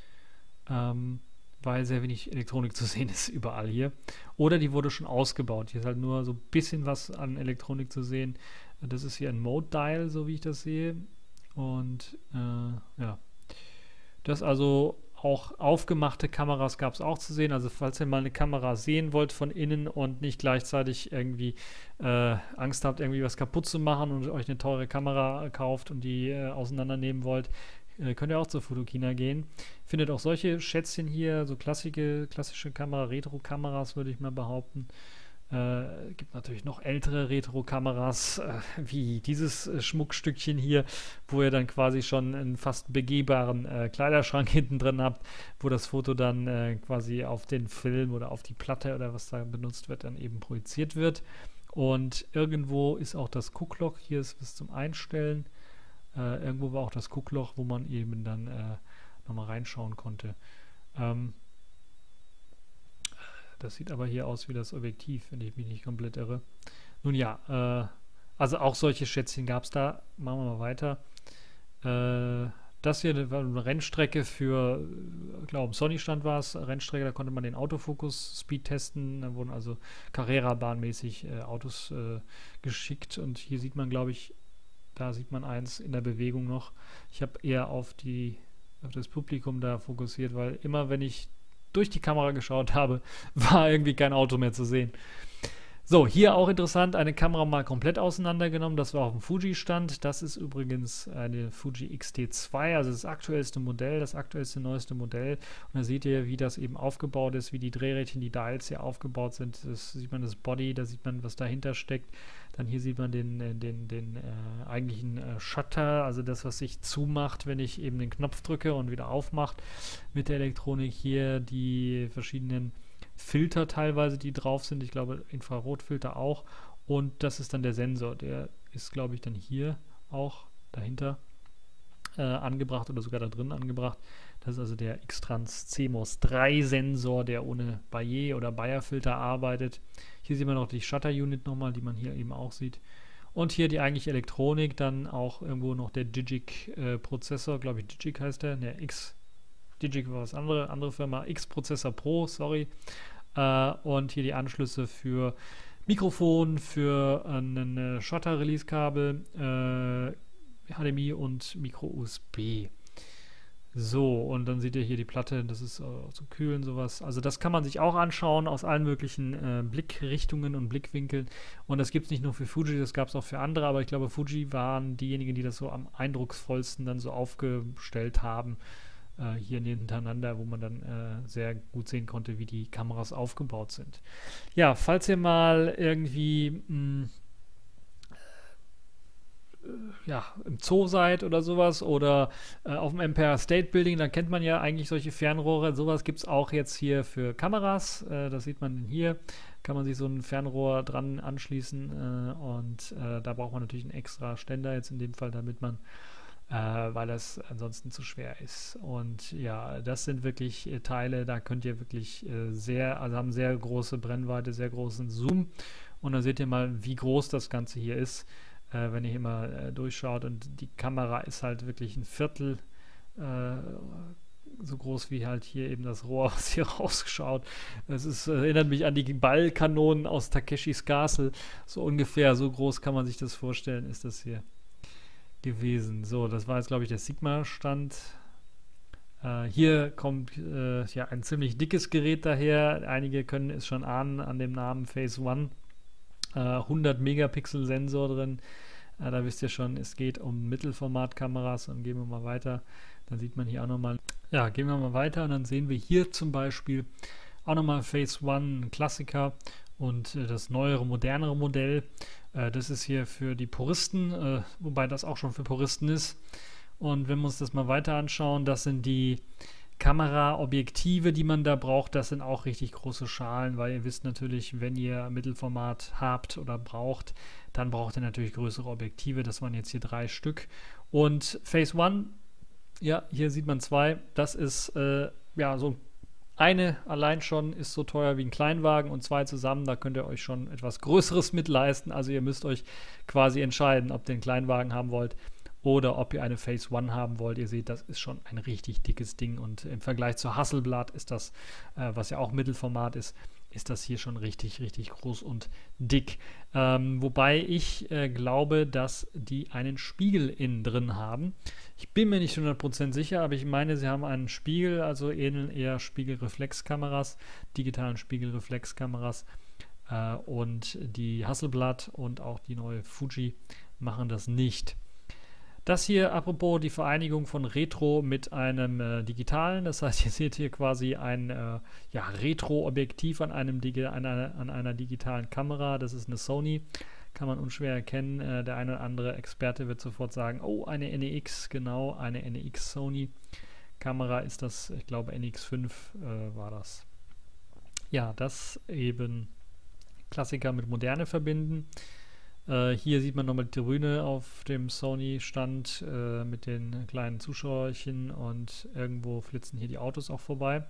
ähm, weil sehr wenig Elektronik zu sehen ist überall hier. Oder die wurde schon ausgebaut. Hier ist halt nur so ein bisschen was an Elektronik zu sehen. Das ist hier ein Mode-Dial, so wie ich das sehe. Und äh, ja, das also auch aufgemachte Kameras gab es auch zu sehen. Also falls ihr mal eine Kamera sehen wollt von innen und nicht gleichzeitig irgendwie äh, Angst habt, irgendwie was kaputt zu machen und euch eine teure Kamera kauft und die äh, auseinandernehmen wollt, äh, könnt ihr auch zur Photokina gehen. Findet auch solche Schätzchen hier, so klassische, klassische Kamera, Retro-Kameras würde ich mal behaupten. Äh, gibt natürlich noch ältere Retro-Kameras, äh, wie dieses äh, Schmuckstückchen hier, wo ihr dann quasi schon einen fast begehbaren äh, Kleiderschrank hinten drin habt, wo das Foto dann äh, quasi auf den Film oder auf die Platte oder was da benutzt wird, dann eben projiziert wird. Und irgendwo ist auch das Guckloch, hier ist was zum Einstellen. Äh, irgendwo war auch das Guckloch, wo man eben dann äh, nochmal reinschauen konnte. Ähm, Das sieht aber hier aus wie das Objektiv, wenn ich mich nicht komplett irre. Nun ja, äh, also auch solche Schätzchen gab es da. Machen wir mal weiter. Äh, das hier war eine Rennstrecke für, ich glaube, Sony-Stand war es. Rennstrecke, da konnte man den Autofokus-Speed testen. Da wurden also Carrera-Bahnmäßig äh, Autos äh, geschickt. Und hier sieht man, glaube ich, da sieht man eins in der Bewegung noch. Ich habe eher auf, die, auf das Publikum da fokussiert, weil immer, wenn ich durch die Kamera geschaut habe, war irgendwie kein Auto mehr zu sehen. So, hier auch interessant, eine Kamera mal komplett auseinandergenommen, das war auf dem Fuji-Stand. Das ist übrigens eine Fuji X T zwei, also das aktuellste Modell, das aktuellste, neueste Modell. Und da seht ihr, wie das eben aufgebaut ist, wie die Drehrädchen, die Dials hier aufgebaut sind. Das sieht man das Body, da sieht man, was dahinter steckt. Dann hier sieht man den, den, den äh, eigentlichen äh, Shutter, also das, was sich zumacht, wenn ich eben den Knopf drücke und wieder aufmacht mit der Elektronik. Hier die verschiedenen Filter teilweise, die drauf sind. Ich glaube, Infrarotfilter auch. Und das ist dann der Sensor. Der ist, glaube ich, dann hier auch dahinter äh, angebracht oder sogar da drin angebracht. Das ist also der X-Trans C M O S drei Sensor, der ohne Bayer oder Bayer-Filter arbeitet. Hier sieht man noch die Shutter-Unit nochmal, die man hier eben auch sieht. Und hier die eigentliche Elektronik, dann auch irgendwo noch der Digic-Prozessor, äh, glaube ich, Digic heißt der, der X Digic war was andere, andere Firma, X-Prozessor Pro, sorry. Äh, und hier die Anschlüsse für Mikrofon, für ein äh, Shutter-Release-Kabel, äh, H D M I und Micro-U S B. So, und dann seht ihr hier die Platte, das ist äh, zum Kühlen sowas. Also das kann man sich auch anschauen aus allen möglichen äh, Blickrichtungen und Blickwinkeln. Und das gibt es nicht nur für Fuji, das gab es auch für andere, aber ich glaube, Fuji waren diejenigen, die das so am eindrucksvollsten dann so aufgestellt haben. Hier hintereinander, wo man dann äh, sehr gut sehen konnte, wie die Kameras aufgebaut sind. Ja, falls ihr mal irgendwie mh, äh, ja, im Zoo seid oder sowas oder äh, auf dem Empire State Building, dann kennt man ja eigentlich solche Fernrohre. Sowas gibt es auch jetzt hier für Kameras. Äh, das sieht man hier. Kann man sich so ein Fernrohr dran anschließen äh, und äh, da braucht man natürlich einen extra Ständer jetzt in dem Fall, damit man Äh, weil das ansonsten zu schwer ist. Und ja, das sind wirklich äh, Teile, da könnt ihr wirklich äh, sehr, also haben sehr große Brennweite, sehr großen Zoom Und dann seht ihr mal, wie groß das Ganze hier ist, äh, wenn ihr hier mal äh, durchschaut. Und die Kamera ist halt wirklich ein Viertel äh, so groß wie halt hier eben das Rohr, was hier rausschaut. Das ist, äh, erinnert mich an die Ballkanonen aus Takeshis Castle. So ungefähr, so groß kann man sich das vorstellen, ist das hier gewesen. So, das war jetzt, glaube ich, der Sigma-Stand. Äh, hier kommt äh, ja ein ziemlich dickes Gerät daher. Einige können es schon ahnen an dem Namen Phase One. Äh, hundert Megapixel Sensor drin. Äh, da wisst ihr schon, es geht um Mittelformatkameras. Und gehen wir mal weiter. Dann sieht man hier auch nochmal. Ja, gehen wir mal weiter und dann sehen wir hier zum Beispiel auch nochmal Phase One, ein Klassiker und äh, das neuere, modernere Modell. Äh, das ist hier für die Puristen, äh, wobei das auch schon für Puristen ist. Und wenn wir uns das mal weiter anschauen, das sind die Kameraobjektive, die man da braucht. Das sind auch richtig große Schalen, weil ihr wisst natürlich, wenn ihr Mittelformat habt oder braucht, dann braucht ihr natürlich größere Objektive. Das waren jetzt hier drei Stück. Und Phase One, ja, hier sieht man zwei. Das ist, äh, ja, so eine allein schon ist so teuer wie ein Kleinwagen und zwei zusammen, da könnt ihr euch schon etwas Größeres mit leisten. Also ihr müsst euch quasi entscheiden, ob ihr einen Kleinwagen haben wollt oder ob ihr eine Phase One haben wollt. Ihr seht, das ist schon ein richtig dickes Ding und im Vergleich zur Hasselblad ist das, äh, was ja auch Mittelformat ist, ist das hier schon richtig, richtig groß und dick. Ähm, wobei ich äh, glaube, dass die einen Spiegel innen drin haben. Ich bin mir nicht hundert Prozent sicher, aber ich meine, sie haben einen Spiegel, also ähneln eher Spiegelreflexkameras, digitalen Spiegelreflexkameras. Äh, und die Hasselblad und auch die neue Fuji machen das nicht. Das hier, apropos die Vereinigung von Retro mit einem äh, digitalen, das heißt, ihr seht hier quasi ein äh, ja, Retro-Objektiv an, einem Digi an, einer, an einer digitalen Kamera. Das ist eine Sony, kann man unschwer erkennen. Äh, der eine oder andere Experte wird sofort sagen, oh, eine N E X, genau, eine N E X Sony Kamera ist das, ich glaube N E X fünf äh, war das. Ja, das eben Klassiker mit Moderne verbinden. Uh, hier sieht man nochmal die Tribüne auf dem Sony-Stand uh, mit den kleinen Zuschauerchen und irgendwo flitzen hier die Autos auch vorbei.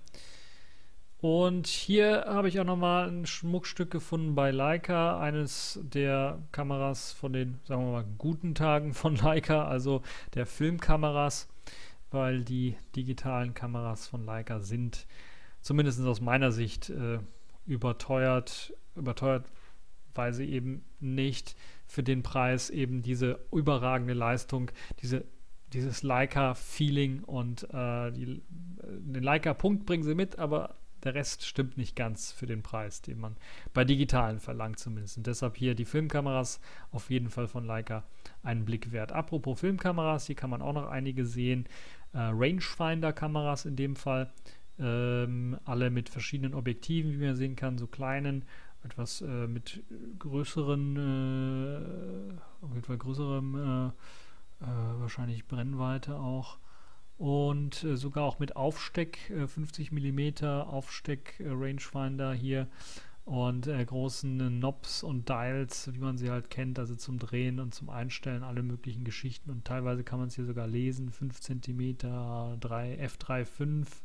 Und hier habe ich auch nochmal ein Schmuckstück gefunden bei Leica, eines der Kameras von den, sagen wir mal, guten Tagen von Leica, also der Filmkameras, weil die digitalen Kameras von Leica sind zumindest aus meiner Sicht uh, überteuert, überteuert weil sie eben nicht für den Preis eben diese überragende Leistung, diese, dieses Leica-Feeling und äh, die, den Leica-Punkt bringen sie mit, aber der Rest stimmt nicht ganz für den Preis, den man bei digitalen verlangt zumindest. Und deshalb hier die Filmkameras auf jeden Fall von Leica einen Blick wert. Apropos Filmkameras, hier kann man auch noch einige sehen. Äh, Rangefinder-Kameras in dem Fall, ähm, alle mit verschiedenen Objektiven, wie man sehen kann, so kleinen, etwas äh, mit größeren, äh, auf jeden Fall größerem, äh, äh, wahrscheinlich Brennweite auch. Und äh, sogar auch mit Aufsteck, äh, fünfzig Millimeter Aufsteck äh, Rangefinder hier und äh, großen äh, Knobs und Dials, wie man sie halt kennt, also zum Drehen und zum Einstellen, alle möglichen Geschichten. Und teilweise kann man es hier sogar lesen, fünf Zentimeter, F drei Komma fünf,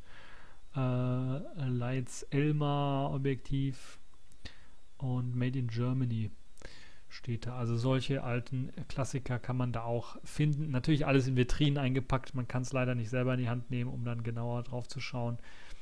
äh, Leitz Elmar Objektiv. Und Made in Germany steht da. Also solche alten Klassiker kann man da auch finden. Natürlich alles in Vitrinen eingepackt. Man kann es leider nicht selber in die Hand nehmen, um dann genauer drauf zu schauen.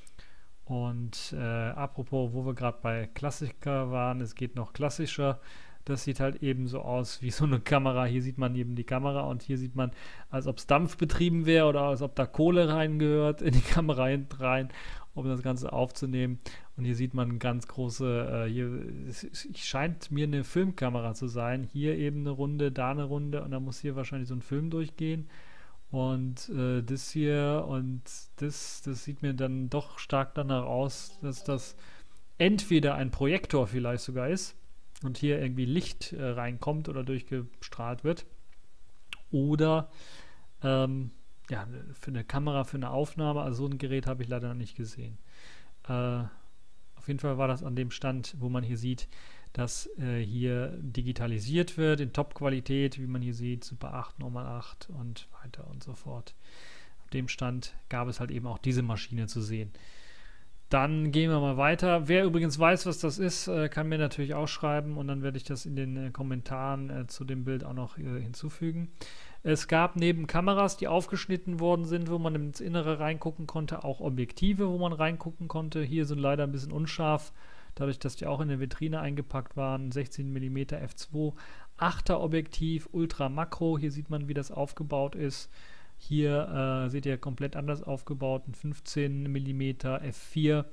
Und äh, apropos, wo wir gerade bei Klassiker waren, es geht noch klassischer. Das sieht halt eben so aus wie so eine Kamera. Hier sieht man eben die Kamera und hier sieht man, als ob es dampfbetrieben wäre oder als ob da Kohle reingehört in die Kamera hinten rein, um das Ganze aufzunehmen. Und hier sieht man ganz große, äh, hier es, es scheint mir eine Filmkamera zu sein. Hier eben eine Runde, da eine Runde und da muss hier wahrscheinlich so ein Film durchgehen. Und äh, das hier und das, das sieht mir dann doch stark danach aus, dass das entweder ein Projektor vielleicht sogar ist und hier irgendwie Licht äh, reinkommt oder durchgestrahlt wird. Oder ähm, ja, für eine Kamera, für eine Aufnahme, also so ein Gerät habe ich leider noch nicht gesehen. Äh, auf jeden Fall war das an dem Stand, wo man hier sieht, dass äh, hier digitalisiert wird in Top-Qualität, wie man hier sieht, Super acht, Normal acht und weiter und so fort. Auf dem Stand gab es halt eben auch diese Maschine zu sehen. Dann gehen wir mal weiter. Wer übrigens weiß, was das ist, äh, kann mir natürlich auch schreiben und dann werde ich das in den äh, Kommentaren äh, zu dem Bild auch noch äh, hinzufügen. Es gab neben Kameras, die aufgeschnitten worden sind, wo man ins Innere reingucken konnte, auch Objektive, wo man reingucken konnte. Hier sind leider ein bisschen unscharf, dadurch, dass die auch in der Vitrine eingepackt waren. sechzehn Millimeter f zwei, achter Objektiv, Ultra Makro. Hier sieht man, wie das aufgebaut ist. Hier äh, seht ihr komplett anders aufgebaut, ein fünfzehn Millimeter f vier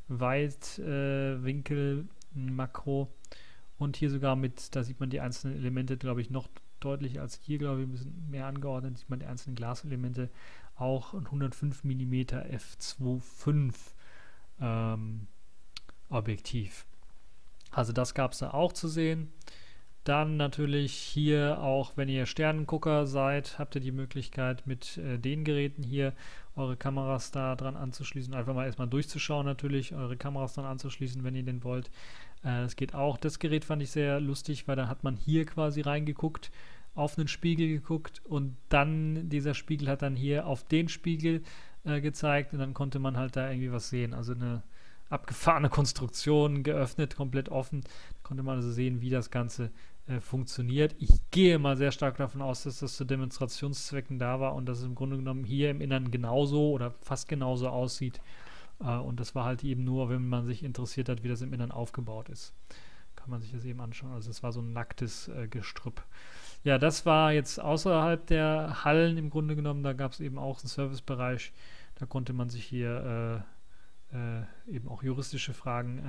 Weitwinkel äh, Makro und hier sogar mit, da sieht man die einzelnen Elemente, glaube ich, noch deutlicher als hier, glaube ich, ein bisschen mehr angeordnet, sieht man die einzelnen Glaselemente, auch ein hundertfünf Millimeter f zwei Komma fünf ähm, Objektiv. Also das gab es da auch zu sehen. Dann natürlich hier auch, wenn ihr Sternengucker seid, habt ihr die Möglichkeit mit äh, den Geräten hier eure Kameras da dran anzuschließen. Einfach mal erstmal durchzuschauen natürlich, eure Kameras dran anzuschließen, wenn ihr den wollt. Äh, das geht auch. Das Gerät fand ich sehr lustig, weil da hat man hier quasi reingeguckt, auf einen Spiegel geguckt und dann dieser Spiegel hat dann hier auf den Spiegel äh, gezeigt und dann konnte man halt da irgendwie was sehen. Also eine abgefahrene Konstruktion, geöffnet, komplett offen. Da konnte man also sehen, wie das Ganze äh, funktioniert. Ich gehe mal sehr stark davon aus, dass das zu Demonstrationszwecken da war und dass es im Grunde genommen hier im Inneren genauso oder fast genauso aussieht. Äh, und das war halt eben nur, wenn man sich interessiert hat, wie das im Inneren aufgebaut ist. Kann man sich das eben anschauen. Also es war so ein nacktes äh, Gestrüpp. Ja, das war jetzt außerhalb der Hallen im Grunde genommen. Da gab es eben auch einen Servicebereich. Da konnte man sich hier äh, Äh, eben auch juristische Fragen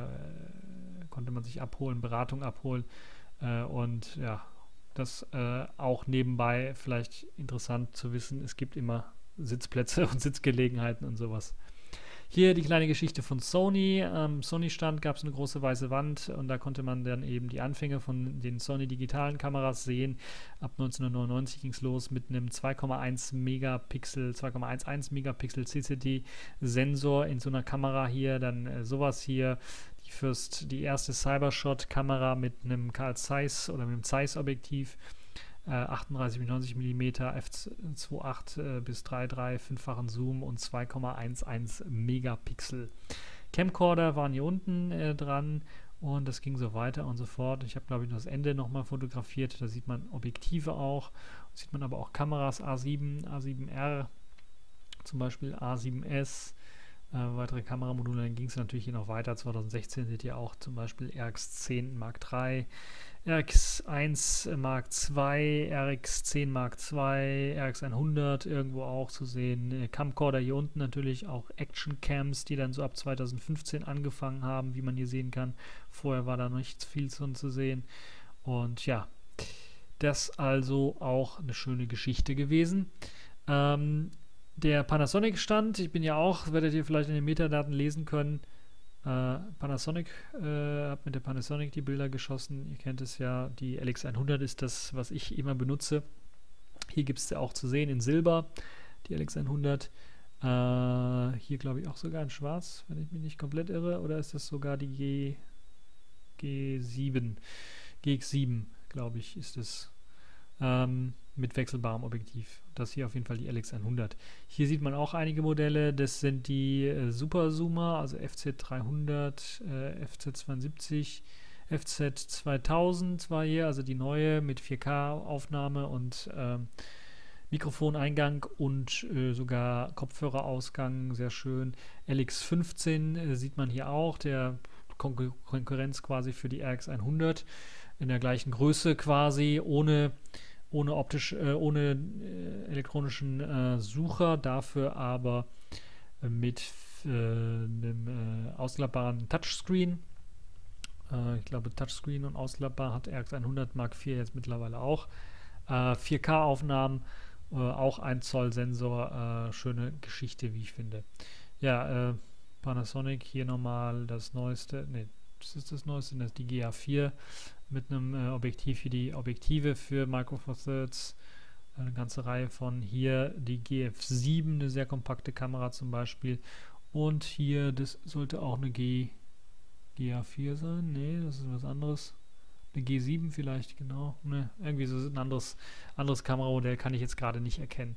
äh, konnte man sich abholen, Beratung abholen äh, und ja, das äh, auch nebenbei vielleicht interessant zu wissen, es gibt immer Sitzplätze und Sitzgelegenheiten und sowas. Hier die kleine Geschichte von Sony. Am Sony-Stand gab es eine große weiße Wand und da konnte man dann eben die Anfänge von den Sony digitalen Kameras sehen. Ab neunzehnhundertneunundneunzig ging es los mit einem zwei Komma eins Megapixel, zwei Komma elf Megapixel C C D-Sensor in so einer Kamera hier. Dann äh, sowas hier. Die, First, die erste Cybershot-Kamera mit einem Carl Zeiss oder mit einem Zeiss-Objektiv. achtunddreißig bis neunzig Millimeter f zwei Komma acht äh, bis drei Komma drei, fünffachen Zoom und zwei Komma elf Megapixel. Camcorder waren hier unten äh, dran und das ging so weiter und so fort. Ich habe, glaube ich, das Ende nochmal fotografiert. Da sieht man Objektive auch, sieht man aber auch Kameras A sieben, A sieben R, zum Beispiel A sieben S, äh, weitere Kameramodule. Dann ging es natürlich hier noch weiter. zwanzig sechzehn seht ihr auch zum Beispiel R X zehn Mark drei, R X eins Mark zwei, R X zehn Mark zwei, R X hundert irgendwo auch zu sehen. Camcorder hier unten natürlich auch Action Cams, die dann so ab zwanzig fünfzehn angefangen haben, wie man hier sehen kann. Vorher war da noch nicht viel zu sehen. Und ja, das also auch eine schöne Geschichte gewesen. Ähm, der Panasonic-Stand, ich bin ja auch, werdet ihr vielleicht in den Metadaten lesen können, Uh, Panasonic, äh, habe mit der Panasonic die Bilder geschossen. Ihr kennt es ja, die L X hundert ist das, was ich immer benutze. Hier gibt es ja auch zu sehen in Silber, die L X hundert. Uh, hier glaube ich auch sogar in Schwarz, wenn ich mich nicht komplett irre. Oder ist das sogar die G, G sieben? G X sieben, glaube ich, ist es. Ähm, mit wechselbarem Objektiv. Das hier auf jeden Fall die L X hundert. Hier sieht man auch einige Modelle. Das sind die äh, Super Zoomer, also F Z dreihundert, äh, F Z zweiundsiebzig, F Z zweitausend war hier, also die neue mit vier K-Aufnahme und ähm, Mikrofoneingang und äh, sogar Kopfhörerausgang, sehr schön. L X fünfzehn äh, sieht man hier auch, der Kon Konkurrenz quasi für die R X hundert in der gleichen Größe quasi, ohne ohne optisch, äh, ohne äh, elektronischen äh, Sucher, dafür aber äh, mit äh, einem äh, ausklappbaren Touchscreen. Äh, ich glaube, Touchscreen und ausklappbar hat R X hundert Mark vier jetzt mittlerweile auch. Äh, vier K-Aufnahmen, äh, auch ein Zoll Sensor, äh, schöne Geschichte, wie ich finde. Ja, äh, Panasonic, hier nochmal das neueste, ne, das ist das neueste, das ist die G A vier mit einem äh, Objektiv für die Objektive für Micro Four Thirds, eine ganze Reihe von. Hier die G F sieben, eine sehr kompakte Kamera zum Beispiel, und hier, das sollte auch eine G, G A vier sein, nee, das ist was anderes, eine G sieben vielleicht, genau, ne, irgendwie so ein anderes, anderes Kameramodell kann ich jetzt gerade nicht erkennen.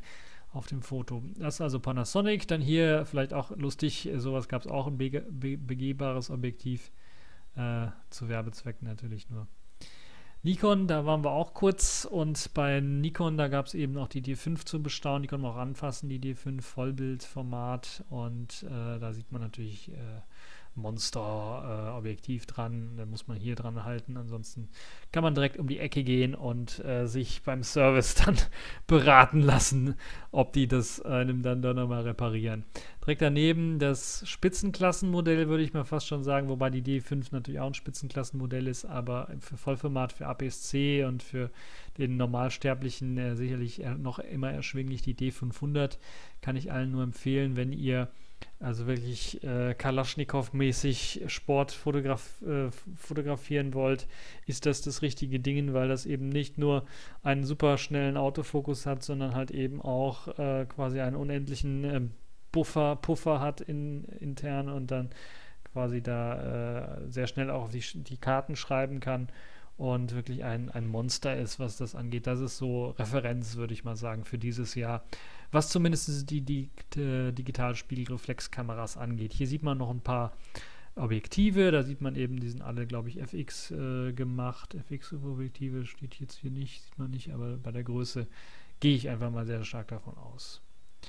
auf dem Foto. Das ist also Panasonic. Dann hier vielleicht auch lustig, sowas gab es auch, ein bege be begehbares Objektiv, äh, zu Werbezwecken natürlich nur. Nikon, da waren wir auch kurz, und bei Nikon, da gab es eben auch die D fünf zu bestaunen, die konnte man auch anfassen, die D fünf Vollbildformat, und äh, da sieht man natürlich äh, Monster-Objektiv äh, dran, da muss man hier dran halten, ansonsten kann man direkt um die Ecke gehen und äh, sich beim Service dann beraten lassen, ob die das einem dann doch nochmal reparieren. Direkt daneben das Spitzenklassenmodell, würde ich mal fast schon sagen, wobei die D fünf natürlich auch ein Spitzenklassenmodell ist, aber für Vollformat, für A P S C und für den Normalsterblichen äh, sicherlich noch immer erschwinglich. Die D fünfhundert kann ich allen nur empfehlen, wenn ihr also wirklich äh, Kalaschnikow-mäßig Sport fotograf äh, fotografieren wollt, ist das das richtige Ding, weil das eben nicht nur einen super schnellen Autofokus hat, sondern halt eben auch äh, quasi einen unendlichen äh, Buffer, Puffer hat in, intern und dann quasi da äh, sehr schnell auch auf die, die Karten schreiben kann und wirklich ein, ein Monster ist, was das angeht. Das ist so Referenz, würde ich mal sagen, für dieses Jahr, was zumindest die, die, die Digitalspiegelreflexkameras angeht. Hier sieht man noch ein paar Objektive, da sieht man eben, die sind alle, glaube ich, F X äh, gemacht. F X-Objektive steht jetzt hier nicht, sieht man nicht, aber bei der Größe gehe ich einfach mal sehr stark davon aus.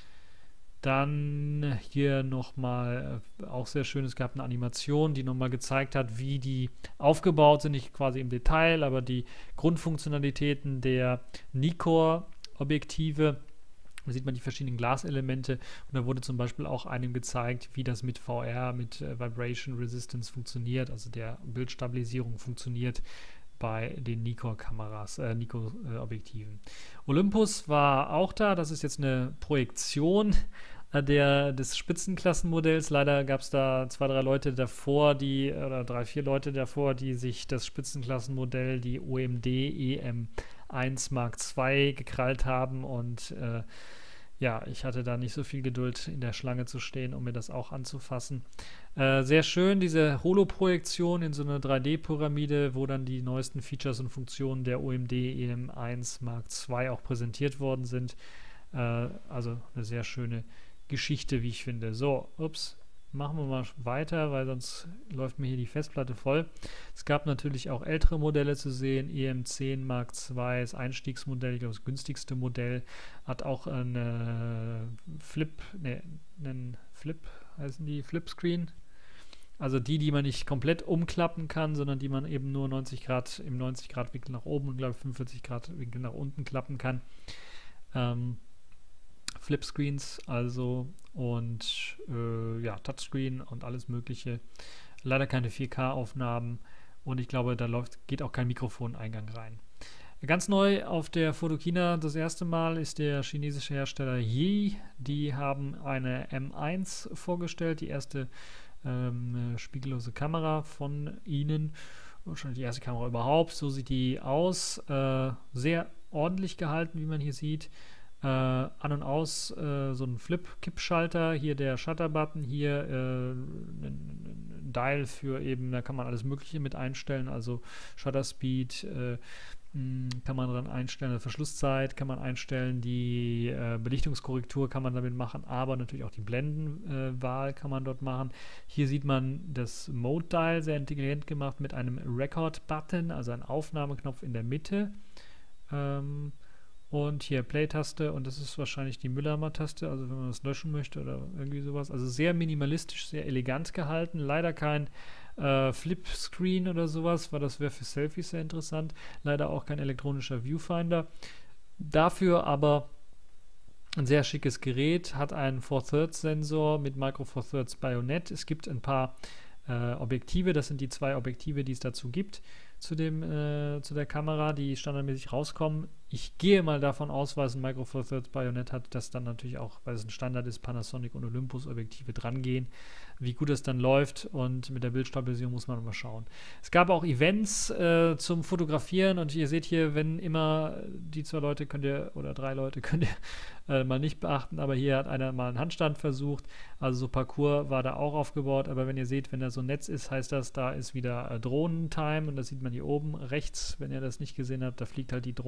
Dann hier nochmal, äh, auch sehr schön, es gab eine Animation, die nochmal gezeigt hat, wie die aufgebaut sind, nicht quasi im Detail, aber die Grundfunktionalitäten der Nikkor-Objektive. Da sieht man die verschiedenen Glaselemente, und da wurde zum Beispiel auch einem gezeigt, wie das mit V R, mit äh, Vibration Resistance funktioniert, also der Bildstabilisierung funktioniert bei den Nikkor-Kameras, äh, Nikkor-Objektiven. Olympus war auch da, das ist jetzt eine Projektion äh, der, des Spitzenklassenmodells. Leider gab es da zwei, drei Leute davor, die, oder drei, vier Leute davor, die sich das Spitzenklassenmodell, die O M D E M eins Mark zwei gekrallt haben, und äh, ja, ich hatte da nicht so viel Geduld, in der Schlange zu stehen, um mir das auch anzufassen. Äh, sehr schön, diese Holo-Projektion in so einer drei D-Pyramide, wo dann die neuesten Features und Funktionen der O M D E M eins Mark zwei auch präsentiert worden sind. Äh, also eine sehr schöne Geschichte, wie ich finde. So, ups. Machen wir mal weiter, weil sonst läuft mir hier die Festplatte voll. Es gab natürlich auch ältere Modelle zu sehen. E M zehn Mark zwei, das Einstiegsmodell, ich glaube das günstigste Modell, hat auch eine Flip, ne, einen Flip, heißen die, Flipscreen. Also die, die man nicht komplett umklappen kann, sondern die man eben nur neunzig Grad im neunzig Grad Winkel nach oben und glaube ich fünfundvierzig Grad Winkel nach unten klappen kann. Ähm, Flipscreens also, und äh, ja, Touchscreen und alles mögliche. Leider keine vier K-Aufnahmen, und ich glaube, da läuft, geht auch kein Mikrofoneingang rein. Ganz neu auf der Photokina das erste Mal ist der chinesische Hersteller Yi. Die haben eine M eins vorgestellt, die erste ähm, spiegellose Kamera von ihnen. Wahrscheinlich die erste Kamera überhaupt. So sieht die aus. Äh, sehr ordentlich gehalten, wie man hier sieht. Äh, an und aus äh, so ein Flip-Kippschalter, hier der Shutter-Button, hier äh, ein, ein Dial für eben, da kann man alles Mögliche mit einstellen, also Shutter-Speed äh, kann man dran einstellen, also Verschlusszeit kann man einstellen, die äh, Belichtungskorrektur kann man damit machen, aber natürlich auch die Blendenwahl äh, kann man dort machen. Hier sieht man das Mode-Dial, sehr intelligent gemacht, mit einem Record-Button, also ein Aufnahmeknopf in der Mitte. Ähm, Und hier Play-Taste, und das ist wahrscheinlich die Müllermer-Taste, also wenn man das löschen möchte oder irgendwie sowas. Also sehr minimalistisch, sehr elegant gehalten. Leider kein äh, Flip-Screen oder sowas, weil das wäre für Selfies sehr interessant. Leider auch kein elektronischer Viewfinder. Dafür aber ein sehr schickes Gerät, hat einen four thirds Sensor mit Micro Four Thirds Bayonet. Es gibt ein paar äh, Objektive, das sind die zwei Objektive, die es dazu gibt, zu, dem, äh, zu der Kamera, die standardmäßig rauskommen. Ich gehe mal davon aus, weil es ein Micro Four Thirds Bayonet hat, dass dann natürlich auch, weil es ein Standard ist, Panasonic und Olympus Objektive dran gehen. Wie gut es dann läuft, und mit der Bildstabilisierung muss man mal schauen. Es gab auch Events äh, zum Fotografieren, und ihr seht hier, wenn immer die zwei Leute könnt ihr, oder drei Leute könnt ihr äh, mal nicht beachten, aber hier hat einer mal einen Handstand versucht, also so Parcours war da auch aufgebaut, aber wenn ihr seht, wenn da so ein Netz ist, heißt das, da ist wieder äh, Drohnentime, und das sieht man hier oben rechts, wenn ihr das nicht gesehen habt, da fliegt halt die Drohne und filmt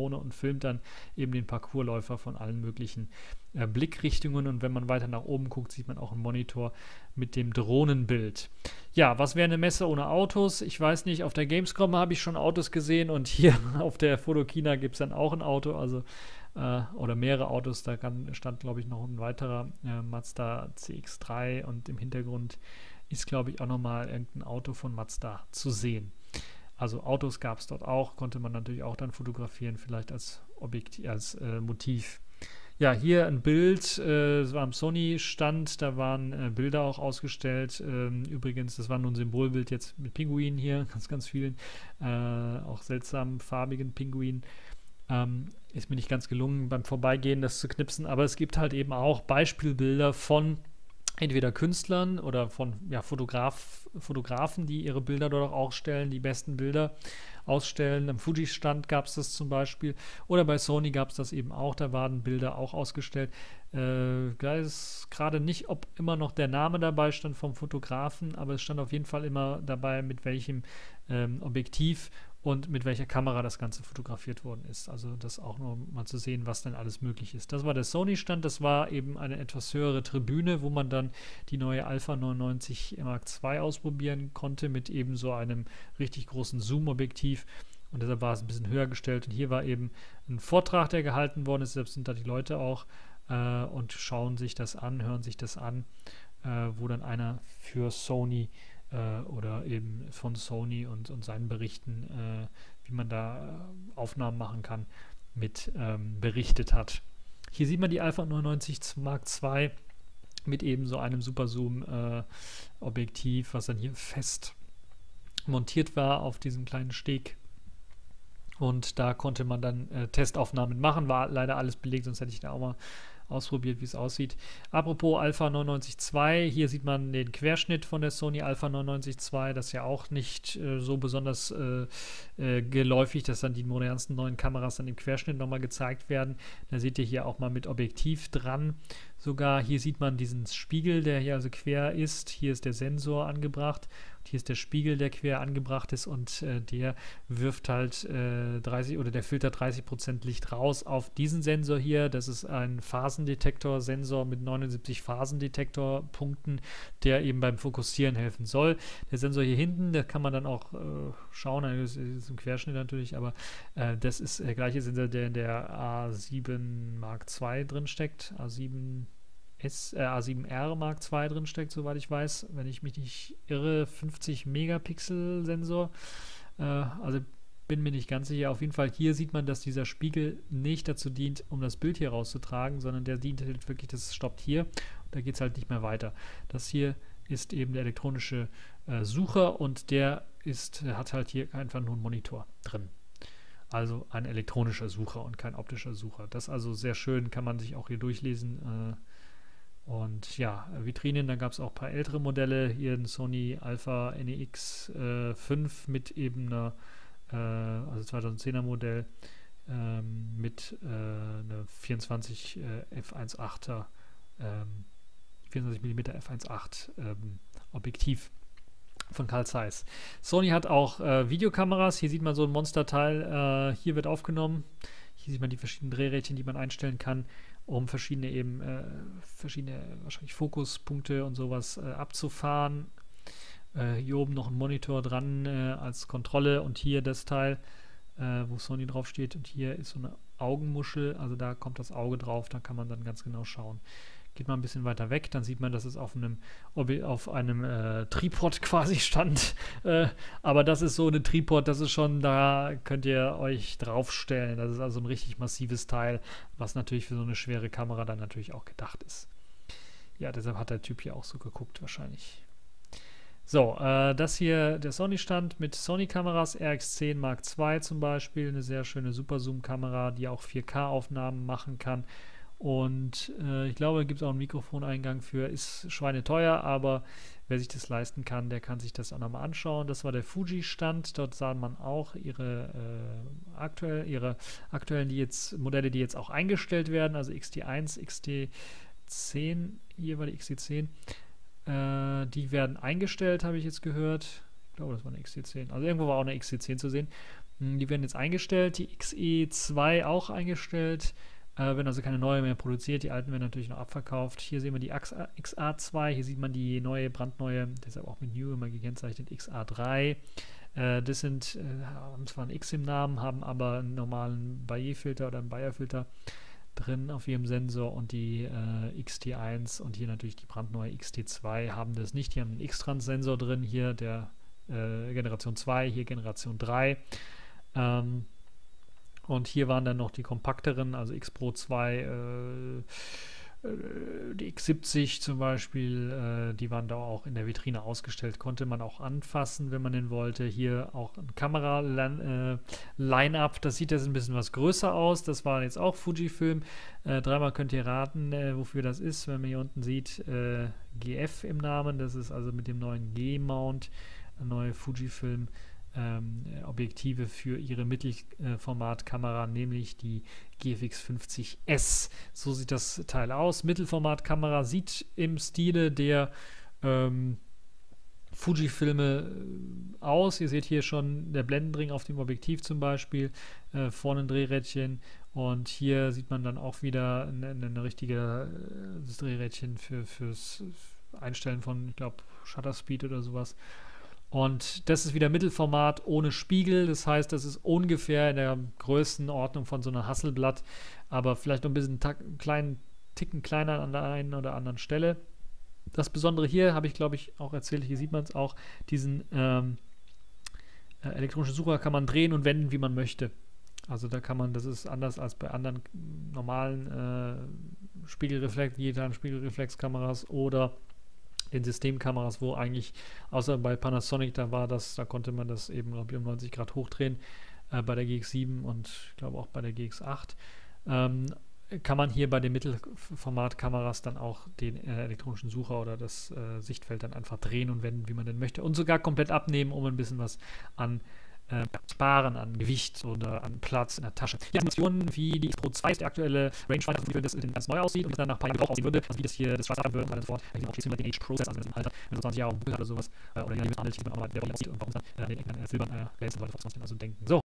filmt dann eben den Parcoursläufer von allen möglichen äh, Blickrichtungen und wenn man weiter nach oben guckt, sieht man auch einen Monitor mit dem Drohnenbild. Ja, was wäre eine Messe ohne Autos? Ich weiß nicht, auf der Gamescom habe ich schon Autos gesehen und hier auf der Photokina gibt es dann auch ein Auto, also äh, oder mehrere Autos, da kann, stand glaube ich noch ein weiterer äh, Mazda C X drei und im Hintergrund ist glaube ich auch nochmal irgendein Auto von Mazda zu sehen. Also Autos gab es dort auch, konnte man natürlich auch dann fotografieren, vielleicht als Objekt, als äh, Motiv. Ja, hier ein Bild, äh, das war am Sony-Stand, da waren äh, Bilder auch ausgestellt. Ähm, übrigens, das war nur ein Symbolbild jetzt mit Pinguinen hier, ganz, ganz vielen, äh, auch seltsamen, farbigen Pinguinen. Ähm, ist mir nicht ganz gelungen, beim Vorbeigehen das zu knipsen, aber es gibt halt eben auch Beispielbilder von entweder Künstlern oder von ja, Fotograf, Fotografen, die ihre Bilder dort auch ausstellen, die besten Bilder ausstellen. Am Fuji-Stand gab es das zum Beispiel oder bei Sony gab es das eben auch, da waren Bilder auch ausgestellt. Äh, da ist gerade nicht, ob immer noch der Name dabei stand vom Fotografen, aber es stand auf jeden Fall immer dabei, mit welchem ähm, Objektiv und mit welcher Kamera das Ganze fotografiert worden ist. Also das auch noch mal zu sehen, was denn alles möglich ist. Das war der Sony-Stand, das war eben eine etwas höhere Tribüne, wo man dann die neue Alpha neunundneunzig Mark zwei ausprobieren konnte mit eben so einem richtig großen Zoom-Objektiv und deshalb war es ein bisschen höher gestellt und hier war eben ein Vortrag, der gehalten worden ist, deshalb sind da die Leute auch äh, und schauen sich das an, hören sich das an, äh, wo dann einer für Sony oder eben von Sony und, und seinen Berichten, äh, wie man da äh, Aufnahmen machen kann, mit ähm, berichtet hat. Hier sieht man die Alpha neunundneunzig Mark zwei mit eben so einem Super Zoom äh, Objektiv, was dann hier fest montiert war auf diesem kleinen Steg. Und da konnte man dann äh, Testaufnahmen machen, war leider alles belegt, sonst hätte ich da auch mal ausprobiert, wie es aussieht. Apropos Alpha neunundneunzig zwei, hier sieht man den Querschnitt von der Sony Alpha neunundneunzig zwei, das ist ja auch nicht äh, so besonders äh, äh, geläufig, dass dann die modernsten neuen Kameras dann im Querschnitt nochmal gezeigt werden. Da seht ihr hier auch mal mit Objektiv dran. Sogar hier sieht man diesen Spiegel, der hier also quer ist. Hier ist der Sensor angebracht. Und hier ist der Spiegel, der quer angebracht ist und äh, der wirft halt äh, dreißig oder der filtert dreißig Prozent Licht raus auf diesen Sensor hier. Das ist ein Phasendetektor-Sensor mit neunundsiebzig Phasendetektorpunkten, der eben beim Fokussieren helfen soll. Der Sensor hier hinten, da kann man dann auch äh, schauen, das ist im Querschnitt natürlich, aber äh, das ist der gleiche Sensor, der in der A sieben Mark zwei drin steckt. A sieben S, äh, A sieben R Mark zwei drin steckt, soweit ich weiß, wenn ich mich nicht irre, fünfzig Megapixel Sensor. Äh, also bin mir nicht ganz sicher. Auf jeden Fall hier sieht man, dass dieser Spiegel nicht dazu dient, um das Bild hier rauszutragen, sondern der dient halt wirklich, das stoppt hier. Und da geht es halt nicht mehr weiter. Das hier ist eben der elektronische äh, Sucher und der ist, hat halt hier einfach nur einen Monitor drin. Also ein elektronischer Sucher und kein optischer Sucher. Das ist also sehr schön, kann man sich auch hier durchlesen. Äh, Und ja, Vitrinen, da gab es auch ein paar ältere Modelle. Hier ein Sony Alpha N E X äh, fünf mit eben einer, äh, also zweitausendzehner Modell, ähm, mit äh, einer vierundzwanzig äh, f eins Komma achter, ähm, vierundzwanzig Millimeter f eins Komma acht ähm, Objektiv von Carl Zeiss. Sony hat auch äh, Videokameras. Hier sieht man so ein Monsterteil. Äh, hier wird aufgenommen. Hier sieht man die verschiedenen Drehrädchen, die man einstellen kann, um verschiedene eben äh, verschiedene wahrscheinlich Fokuspunkte und sowas äh, abzufahren. Äh, hier oben noch ein Monitor dran äh, als Kontrolle und hier das Teil, äh, wo Sony drauf steht und hier ist so eine Augenmuschel, also da kommt das Auge drauf, da kann man dann ganz genau schauen. Geht man ein bisschen weiter weg, dann sieht man, dass es auf einem, auf einem äh, Tripod quasi stand. Äh, aber das ist so eine Tripod, das ist schon, da könnt ihr euch draufstellen. Das ist also ein richtig massives Teil, was natürlich für so eine schwere Kamera dann natürlich auch gedacht ist. Ja, deshalb hat der Typ hier auch so geguckt wahrscheinlich. So, äh, das hier der Sony-Stand mit Sony-Kameras, R X zehn Mark zwei zum Beispiel, eine sehr schöne Super-Zoom-Kamera, die auch vier K-Aufnahmen machen kann. Und äh, ich glaube, da gibt es auch einen Mikrofoneingang für, ist schweineteuer, aber wer sich das leisten kann, der kann sich das auch nochmal anschauen. Das war der Fuji-Stand, dort sah man auch ihre, äh, aktuell, ihre aktuellen die jetzt, Modelle, die jetzt auch eingestellt werden, also X T eins, X T zehn, hier war die X T zehn, äh, die werden eingestellt, habe ich jetzt gehört. Ich glaube, das war eine X T zehn, also irgendwo war auch eine X T zehn zu sehen. Die werden jetzt eingestellt, die X E zwei auch eingestellt, äh, werden also keine neue mehr produziert, die alten werden natürlich noch abverkauft. Hier sehen wir die X A zwei, hier sieht man die neue, brandneue, deshalb auch mit New immer gekennzeichnet, X A drei. Äh, das sind, äh, haben zwar ein X im Namen, haben aber einen normalen Bayer-Filter oder einen Bayer-Filter drin auf ihrem Sensor, und die äh, X T eins und hier natürlich die brandneue X T zwei haben das nicht. Die haben einen X-Trans-Sensor drin, hier der äh, Generation zwei, hier Generation drei. Ähm, und hier waren dann noch die kompakteren, also X Pro zwei, äh, die X siebzig zum Beispiel, äh, die waren da auch in der Vitrine ausgestellt, konnte man auch anfassen, wenn man den wollte. Hier auch ein Kamera-Line-Up, das sieht jetzt ein bisschen was größer aus, das war jetzt auch Fujifilm. Äh, dreimal könnt ihr raten, äh, wofür das ist, wenn man hier unten sieht, äh, G F im Namen, das ist also mit dem neuen G-Mount, eine neue Fujifilm Ähm, Objektive für ihre Mittelformatkamera, nämlich die G F X fünfzig S. So sieht das Teil aus. Mittelformatkamera, sieht im Stile der ähm, Fujifilme aus. Ihr seht hier schon der Blendenring auf dem Objektiv zum Beispiel, äh, vorne ein Drehrädchen, und hier sieht man dann auch wieder eine, eine richtige äh, Drehrädchen für, fürs Einstellen von, ich glaube, Shutter Speed oder sowas. Und das ist wieder Mittelformat ohne Spiegel, das heißt, das ist ungefähr in der Größenordnung von so einer Hasselblad, aber vielleicht noch ein bisschen einen kleinen Ticken kleiner an der einen oder anderen Stelle. Das Besondere hier, habe ich glaube ich auch erzählt, hier sieht man es auch, diesen ähm, äh, elektronischen Sucher kann man drehen und wenden, wie man möchte. Also da kann man, das ist anders als bei anderen normalen äh, Spiegelreflex, digitalen Spiegelreflexkameras oder den Systemkameras, wo eigentlich, außer bei Panasonic, da war das, da konnte man das eben, glaube ich, um neunzig Grad hochdrehen, äh, bei der G X sieben und ich glaube auch bei der G X acht, ähm, kann man hier bei den Mittelformatkameras dann auch den äh, elektronischen Sucher oder das äh, Sichtfeld dann einfach drehen und wenden, wie man denn möchte, und sogar komplett abnehmen, um ein bisschen was an äh, sparen, an Gewicht oder an Platz in der Tasche. Hier Informationen, wie die X Pro zwei, der aktuelle Rangefinder, wie das ganz neu aussieht und dann nach ein paar Jahren Gebrauch aussehen würde, also wie das hier das Schwarz haben würde und so fort. Hier auch den Age-Prozess, also im Alter, wenn so zwanzig Jahre oder sowas, äh, oder hier mit Handel, der aussieht und bei uns dann äh, den irgendeinen äh, Silbern äh, glänzen sollte, was man also denken. So,